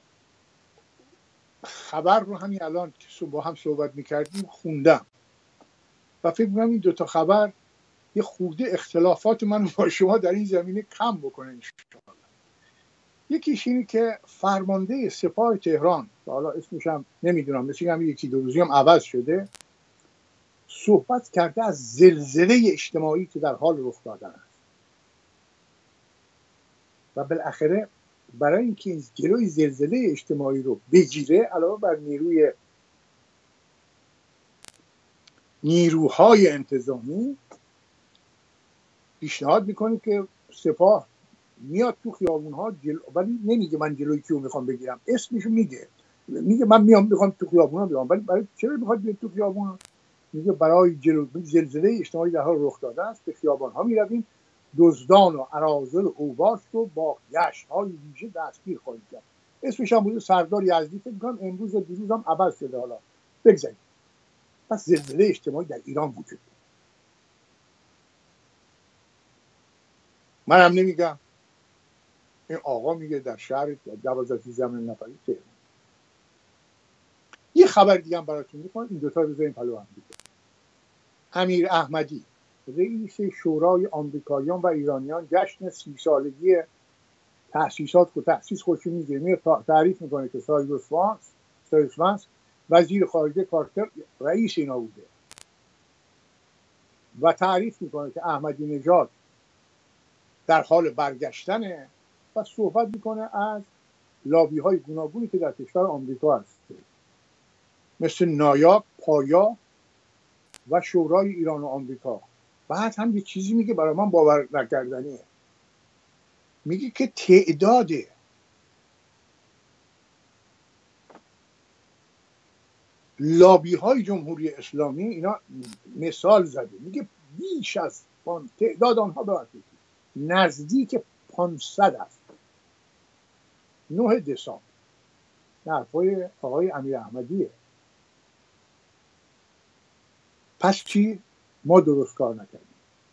خبر رو همین الان که با هم صحبت میکردیم خوندم و فکر می‌کنم این 2 تا خبر یه خورده اختلافات من با شما در این زمینه کم بکنه انشاءالله. یکیش اینه که فرمانده سپاه تهران، حالا اسمش هم نمیدونم، مثل هم یکی 2 روزی هم عوض شده، صحبت کرده از زلزله اجتماعی که در حال رخ دادن است و بالاخره برای اینکه جلوی زلزله اجتماعی رو بگیره، علاوه بر نیروهای انتظامی، پیشنهاد میکنه که سپاه میاد تو خیابون‌ها ولی نمیگه من جلوی کیو میخوام بگیرم، اسمشو میگه من میخوام تو خیابون‌ها بیام، ولی برای چرا میخواد بیاد تو خیابون‌ها؟ میگه برای جلوی زلزله اجتماعی در حال رخ داده است، به خیابان‌ها میرویم، دزدان و اراذل و اوباش رو با گشت‌های ویژه دستگیر خواهیم کرد. اسمش هم بوده سردار یزدی، فکر می‌کنم امروز و دیروز هم عوض شده. حالا بگذاریم. پس زلزله اجتماعی در ایران وجود داره. منم نمیگم، این آقا میگه در شهر 12-13 نفری تهران. یه خبر دیگه هم براتون میکنم، این 2 تا رو بذاریم پلو هم دیگه. امیر احمدی رئیس شورای آمریکاییان و ایرانیان جشن 30 سالگی تأسیسات و تأسیس خودشون میگیره، تعریف میکنه که سایروس وانس وزیر خارجه کارتر رئیس اینا بوده و تعریف میکنه که احمدی نژاد در حال برگشتنه و صحبت میکنه از لابی های گوناگونی که در کشور آمریکا هست، مثل نایاب، پایا و شورای ایران و آمریکا. بعد هم یه چیزی میگه برای من باور نکردنیه، میگه که تعداد لابی های جمهوری اسلامی، اینا مثال زده، میگه بیش از تعداد آنها ببخشید نزدیک 500 است. 9 دسامبر حرفای آقای امیر احمدیه. پس چی؟ ما درست کار نکردیم.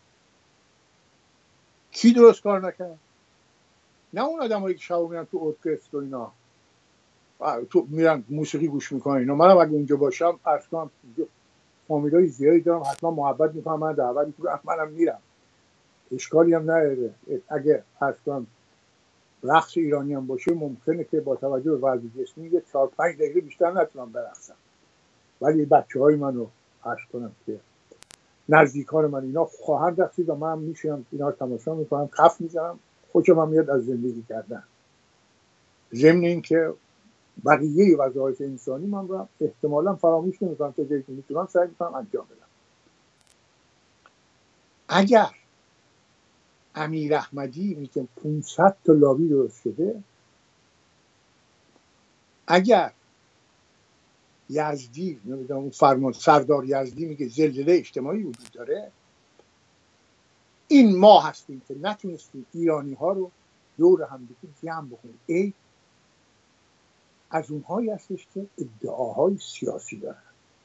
کی درست کار نکرد؟ نه اون آدمایی که شب میرن تو ارکستر و اینا تو میرن موسیقی گوش میکنن اینا. منم اگه اونجا باشم اصلا فامیلای زیادی دارم، حتما محبت میکنم، من دعوت میکنم، منم میرم، اشکالی هم نداره. اگه اصلا رقص ایرانی هم باشه ممکنه که با توجه به وضع جسمی یه 4-5 دقیقه بیشتر نتونم برقصم، ولی بچه‌های منو عرض کنم که نزدیکان من اینا خواهند رقصید و من میشینم اینا رو تماشا میکنم، کف میزنم، خوشم هم میاد از زندگی کردن. ضمن این که بقیه وظایف انسانی من رو احتمالاً فراموش نمیکنم، تا جایی که میتونم سعی میکنم انجام بدم. اگر امیر احمدی میگه 500 تا لابی درست شده، اگر یزدی نمیدونم اون فرمان سردار یزدی میگه زلزله اجتماعی وجود داره، این ما هستیم که نتونستیم ایرانی ها رو دور هم دیگه جمع بکنیم. ای از اونهایی هستش که ادعاهای سیاسی دارن،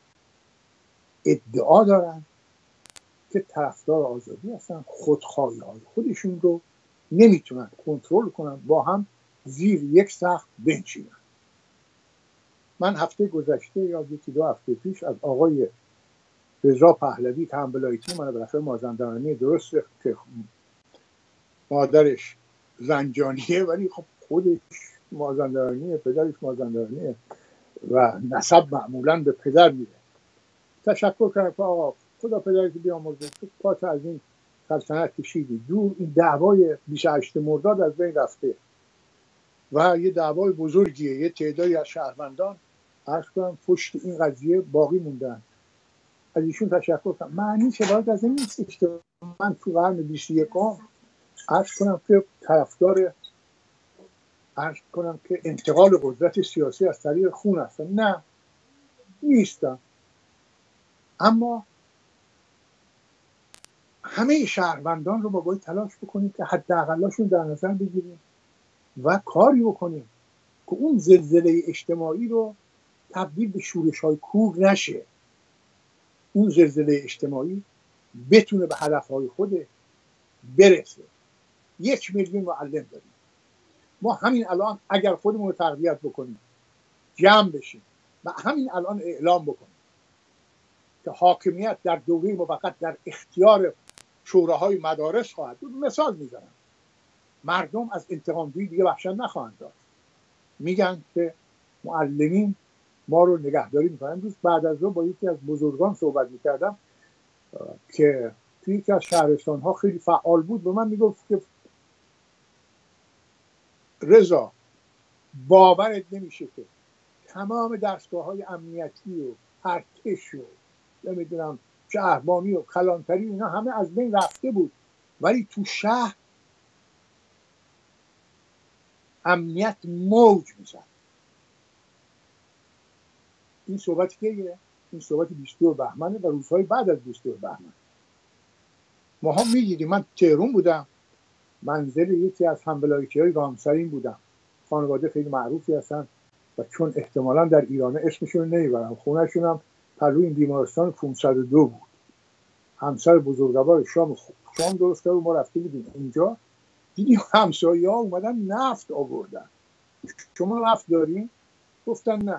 ادعا دارن که طرفدار آزادی هستن، خودخواهی های خودشون رو نمیتونن کنترل کنن، با هم زیر یک سقف بنشینن. من هفته گذشته یا 1-2 هفته پیش از آقای رضا پهلوی که هم ولایتی من بالاخره مازندرانی درسته که مادرش زنجانیه، ولی خب خودش مازندرانیه، پدرش مازندرانیه و نسب معمولا به پدر میره. تشکر کردم که آقا خدا پدرت بیامرزه، تو پات از این سلطنت کشیدی دور، این دعوای 28 مرداد از بین رفته و یه دعوای بزرگیه، یه تعدادی از شهروندان عرض کنم پشت این قضیه باقی موندن. از ایشون تشکر کنم. معنیش باید از این نیست که من تو قرن 21 عرض کنم که طرفدار عرض کنم که انتقال قدرت سیاسی از طریق خون هستم. نه، نیستم. اما همه شهروندان رو باید تلاش بکنیم که حداقلشون در نظر بگیریم و کاری بکنیم که اون زلزله اجتماعی رو تبدیل به شورش‌های کوه نشه. اون زلزله اجتماعی بتونه به هدفهای خود برسه. 1 میلیون معلم داریم. ما همین الان اگر خودمون رو تقویت بکنیم، جمع بشیم و همین الان اعلام بکنیم که حاکمیت در دوره موقت در اختیار شوراهای مدارس خواهد بود، مثال میزنم، مردم از انتقامجویی دیگه وحشت نخواهند داشت. میگن که معلمین ما رو نگهداری میکنن. امروز بعد از ظهر با یکی از بزرگان صحبت میکردم که توی یکی از شهرستان ها خیلی فعال بود، به من میگفت که رضا باورت نمیشه که تمام دستگاه های امنیتی و ارتش و نمیدونم شهربانی و کلانتری اینا همه از بین رفته بود، ولی تو شهر امنیت موج میزد. این صحبتی که این صحبت 22 بهمنه و روزهای بعد از 22 بهمن ما هم میگیدیم. من تهران بودم، منزل یکی از همبلایکی های رامسرین بودم، خانواده خیلی معروفی هستن و چون احتمالا در ایرانه اسمشون نمیبرم، خونهشون هم پلوی این بیمارستان 502 بود. همسر بزرگوار شام درست کرد و ما رفتیم بودیم اونجا، دیدیم همسایه ها اومدن نفت آوردن. شما نفت دارین؟ گفتن نه.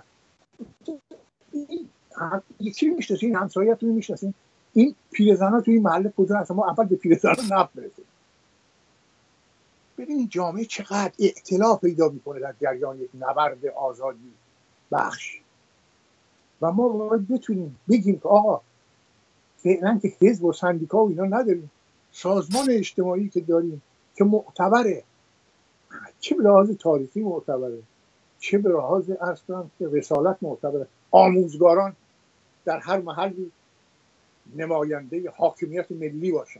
یکی میشناسین؟ همسایه توی میشناسین؟ این پیرزنا توی محله کجا هستن؟ ما اول به پیرزنا نفت برسیم. ببینید جامعه چقدر ائتلاف پیدا میکنه در جریان یک نبرد آزادی بخش و ما باید بتونیم بگیم که آقا فعلا که حزب و سندیکا و اینا نداریم، سازمان اجتماعی که داریم که معتبره، چه به لحاظ تاریخی معتبره، چه به لحاظ عرض کنم که رسالت معتبره، آموزگاران در هر محلی نماینده حاکمیت ملی باشن،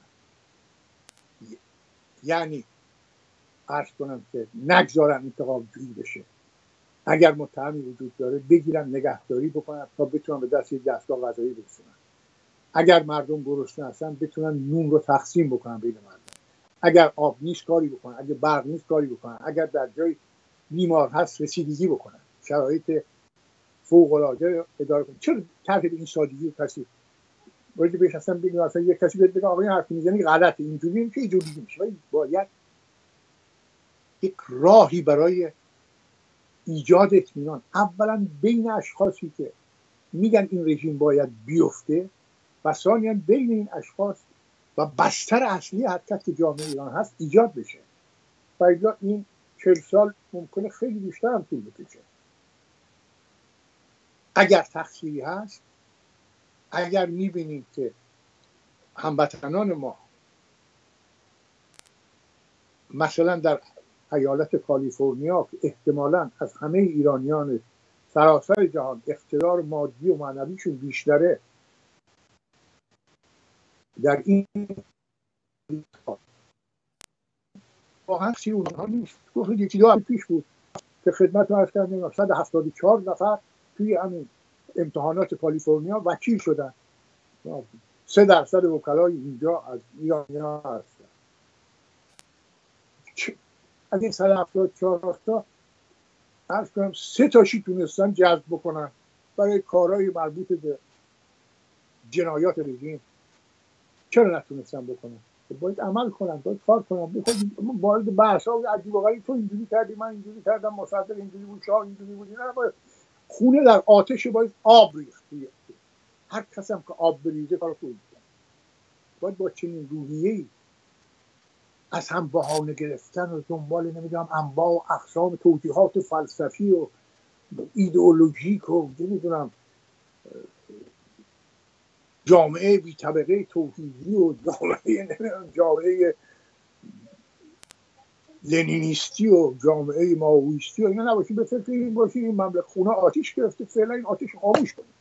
یعنی عرض کنم که نگذارن انتقام جویی بشه، اگر متهمی وجود داره بگیرن نگهداری بکنن تا بتونن به دست یک دستگاه قضایی برسونن، اگر مردم گرسنه هستن بتونن نون رو تقسیم بکنن بین مردم، اگر آب نیست کاری بکنن، اگر برق نیست کاری بکنن، اگر در جای بیمار هست رسیدگی بکنن، شرایط فوق العاده اداره کنن. چرا طرح به این سادگی کسی باید بهش اصلا بگیم اصلا یک کسی بهت بگه آقا این حرف میزنی غلطه، اینجوری که اینجوری میشه، ولی باید یک راهی برای ایجاد اطمینان اولا بین اشخاصی که میگن این رژیم باید بیفته و ثانیاً بین این اشخاص و بستر اصلی حرکت که جامعه ایران هست ایجاد بشه. و این 40 سال ممکنه خیلی بیشتر هم طول بکشه. اگر تقصیری هست، اگر میبینیم که هموطنان ما مثلا در ایالت کالیفرنیا که احتمالاً از همه ایرانیان سراسر جهان اقتدار مادی و معنویشون بیشتره، در این واقعا سیر اونها نیست. یکی دو پیش بود که خدمت رو عرض کردیم 174 نفر توی همین امتحانات کالیفرنیا وکیل شدن. 3% وکلای اینجا از ایرانی‌ها هستن. از این 174 تا عرض کنم 3 تاشی تونستن جذب بکنن برای کارهای مربوط به جنایات رژیم. چرا نتونستن بکنن؟ باید عمل کنن، باید کار کنن. بخواد وارد بحث‌ها عجیب و غریب تو اینجوری کردی من اینجوری کردم مصدق اینجوری بود شاه اینجوری بود، نه باید خونه در آتش باید آب ریخت. هر کس هم که آب بریزه کار خوبی می‌کنه. باید با چنین روحیه‌ای از هم بهانه گرفتن و دنبال نمیدونم انواع و اقسام توجیهات فلسفی و ایدئولوژیک و نمیدونم جامعه بی طبقه توحیدی و جامعه لنینیستی و جامعه ماویستی و اینا نباشی، به فکر این باشی این مملکت خونه آتیش گرفته، فعلا این آتیش خاموش کنید.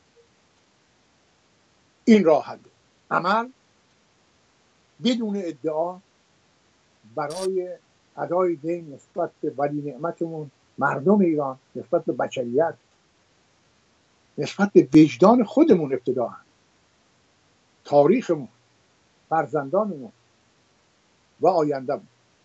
این راه حل. عمل بدون ادعا برای ادای دین نسبت به ولی نعمتمون مردم ایران، نسبت به بشریت، نسبت به وجدان خودمون، ابتداً تاریخمون، فرزندانمون و آیندهمون.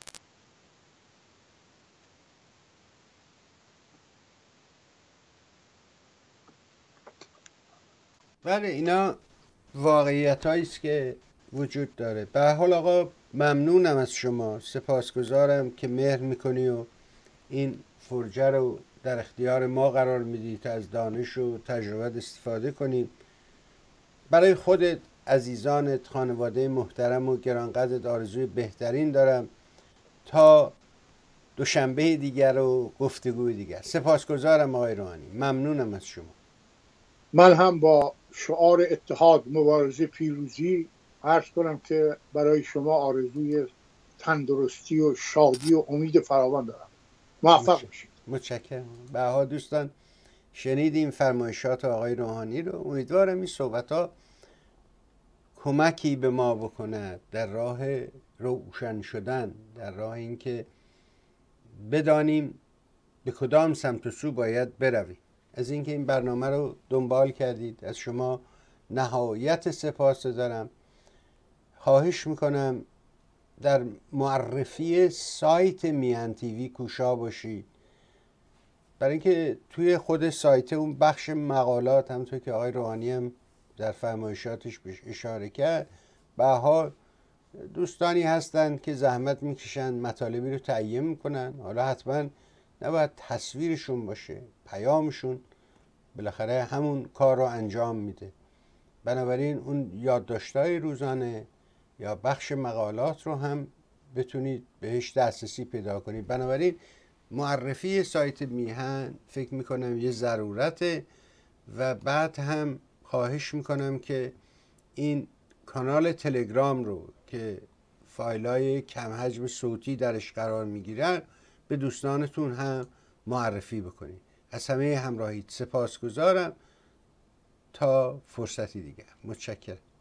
بله اینا واقعیت است که وجود داره. به هر حال آقا ممنونم از شما، سپاسگزارم که مهر میکنی و این فرجه رو در اختیار ما قرار میدی تا از دانش و تجربه استفاده کنیم. برای خودت، عزیزانت، خانواده محترم و گرانقدرت آرزوی بهترین دارم تا دوشنبه دیگر و گفتگوی دیگر. سپاسگزارم آقای روحانی، ممنونم از شما. من هم با شعار اتحاد، مبارزه، پیروزی عرض کنم که برای شما آرزوی تندرستی و شادی و امید فراوان دارم. موفق باشید. متشکرم. به هر حال دوستان شنیدیم فرمایشات آقای روحانی رو. امیدوارم این صحبت ها کمکی به ما بکند در راه روشن شدن، در راه اینکه بدانیم به کدام سمت و سو باید برویم. از اینکه این برنامه رو دنبال کردید از شما نهایت سپاس دارم. خواهش میکنم در معرفی سایت میهن تیوی کوشا باشید، برای اینکه توی خود سایت اون بخش مقالات، همونطور که آقای روحانی هم در فرمایشاتش بهش اشاره کرد، به حال دوستانی هستند که زحمت میکشن، مطالبی رو تهیه میکنن. حالا حتما نباید تصویرشون باشه، پیامشون بالاخره همون کار رو انجام میده. بنابراین اون یادداشت‌های روزانه یا بخش مقالات رو هم بتونید بهش دسترسی پیدا کنید. بنابراین معرفی سایت میهن فکر میکنم یه ضرورته و بعد هم خواهش میکنم که این کانال تلگرام رو که فایلای کم حجم صوتی درش قرار میگیرن به دوستانتون هم معرفی بکنید. از همه همراهیت سپاسگزارم. تا فرصتی دیگر، متشکرم.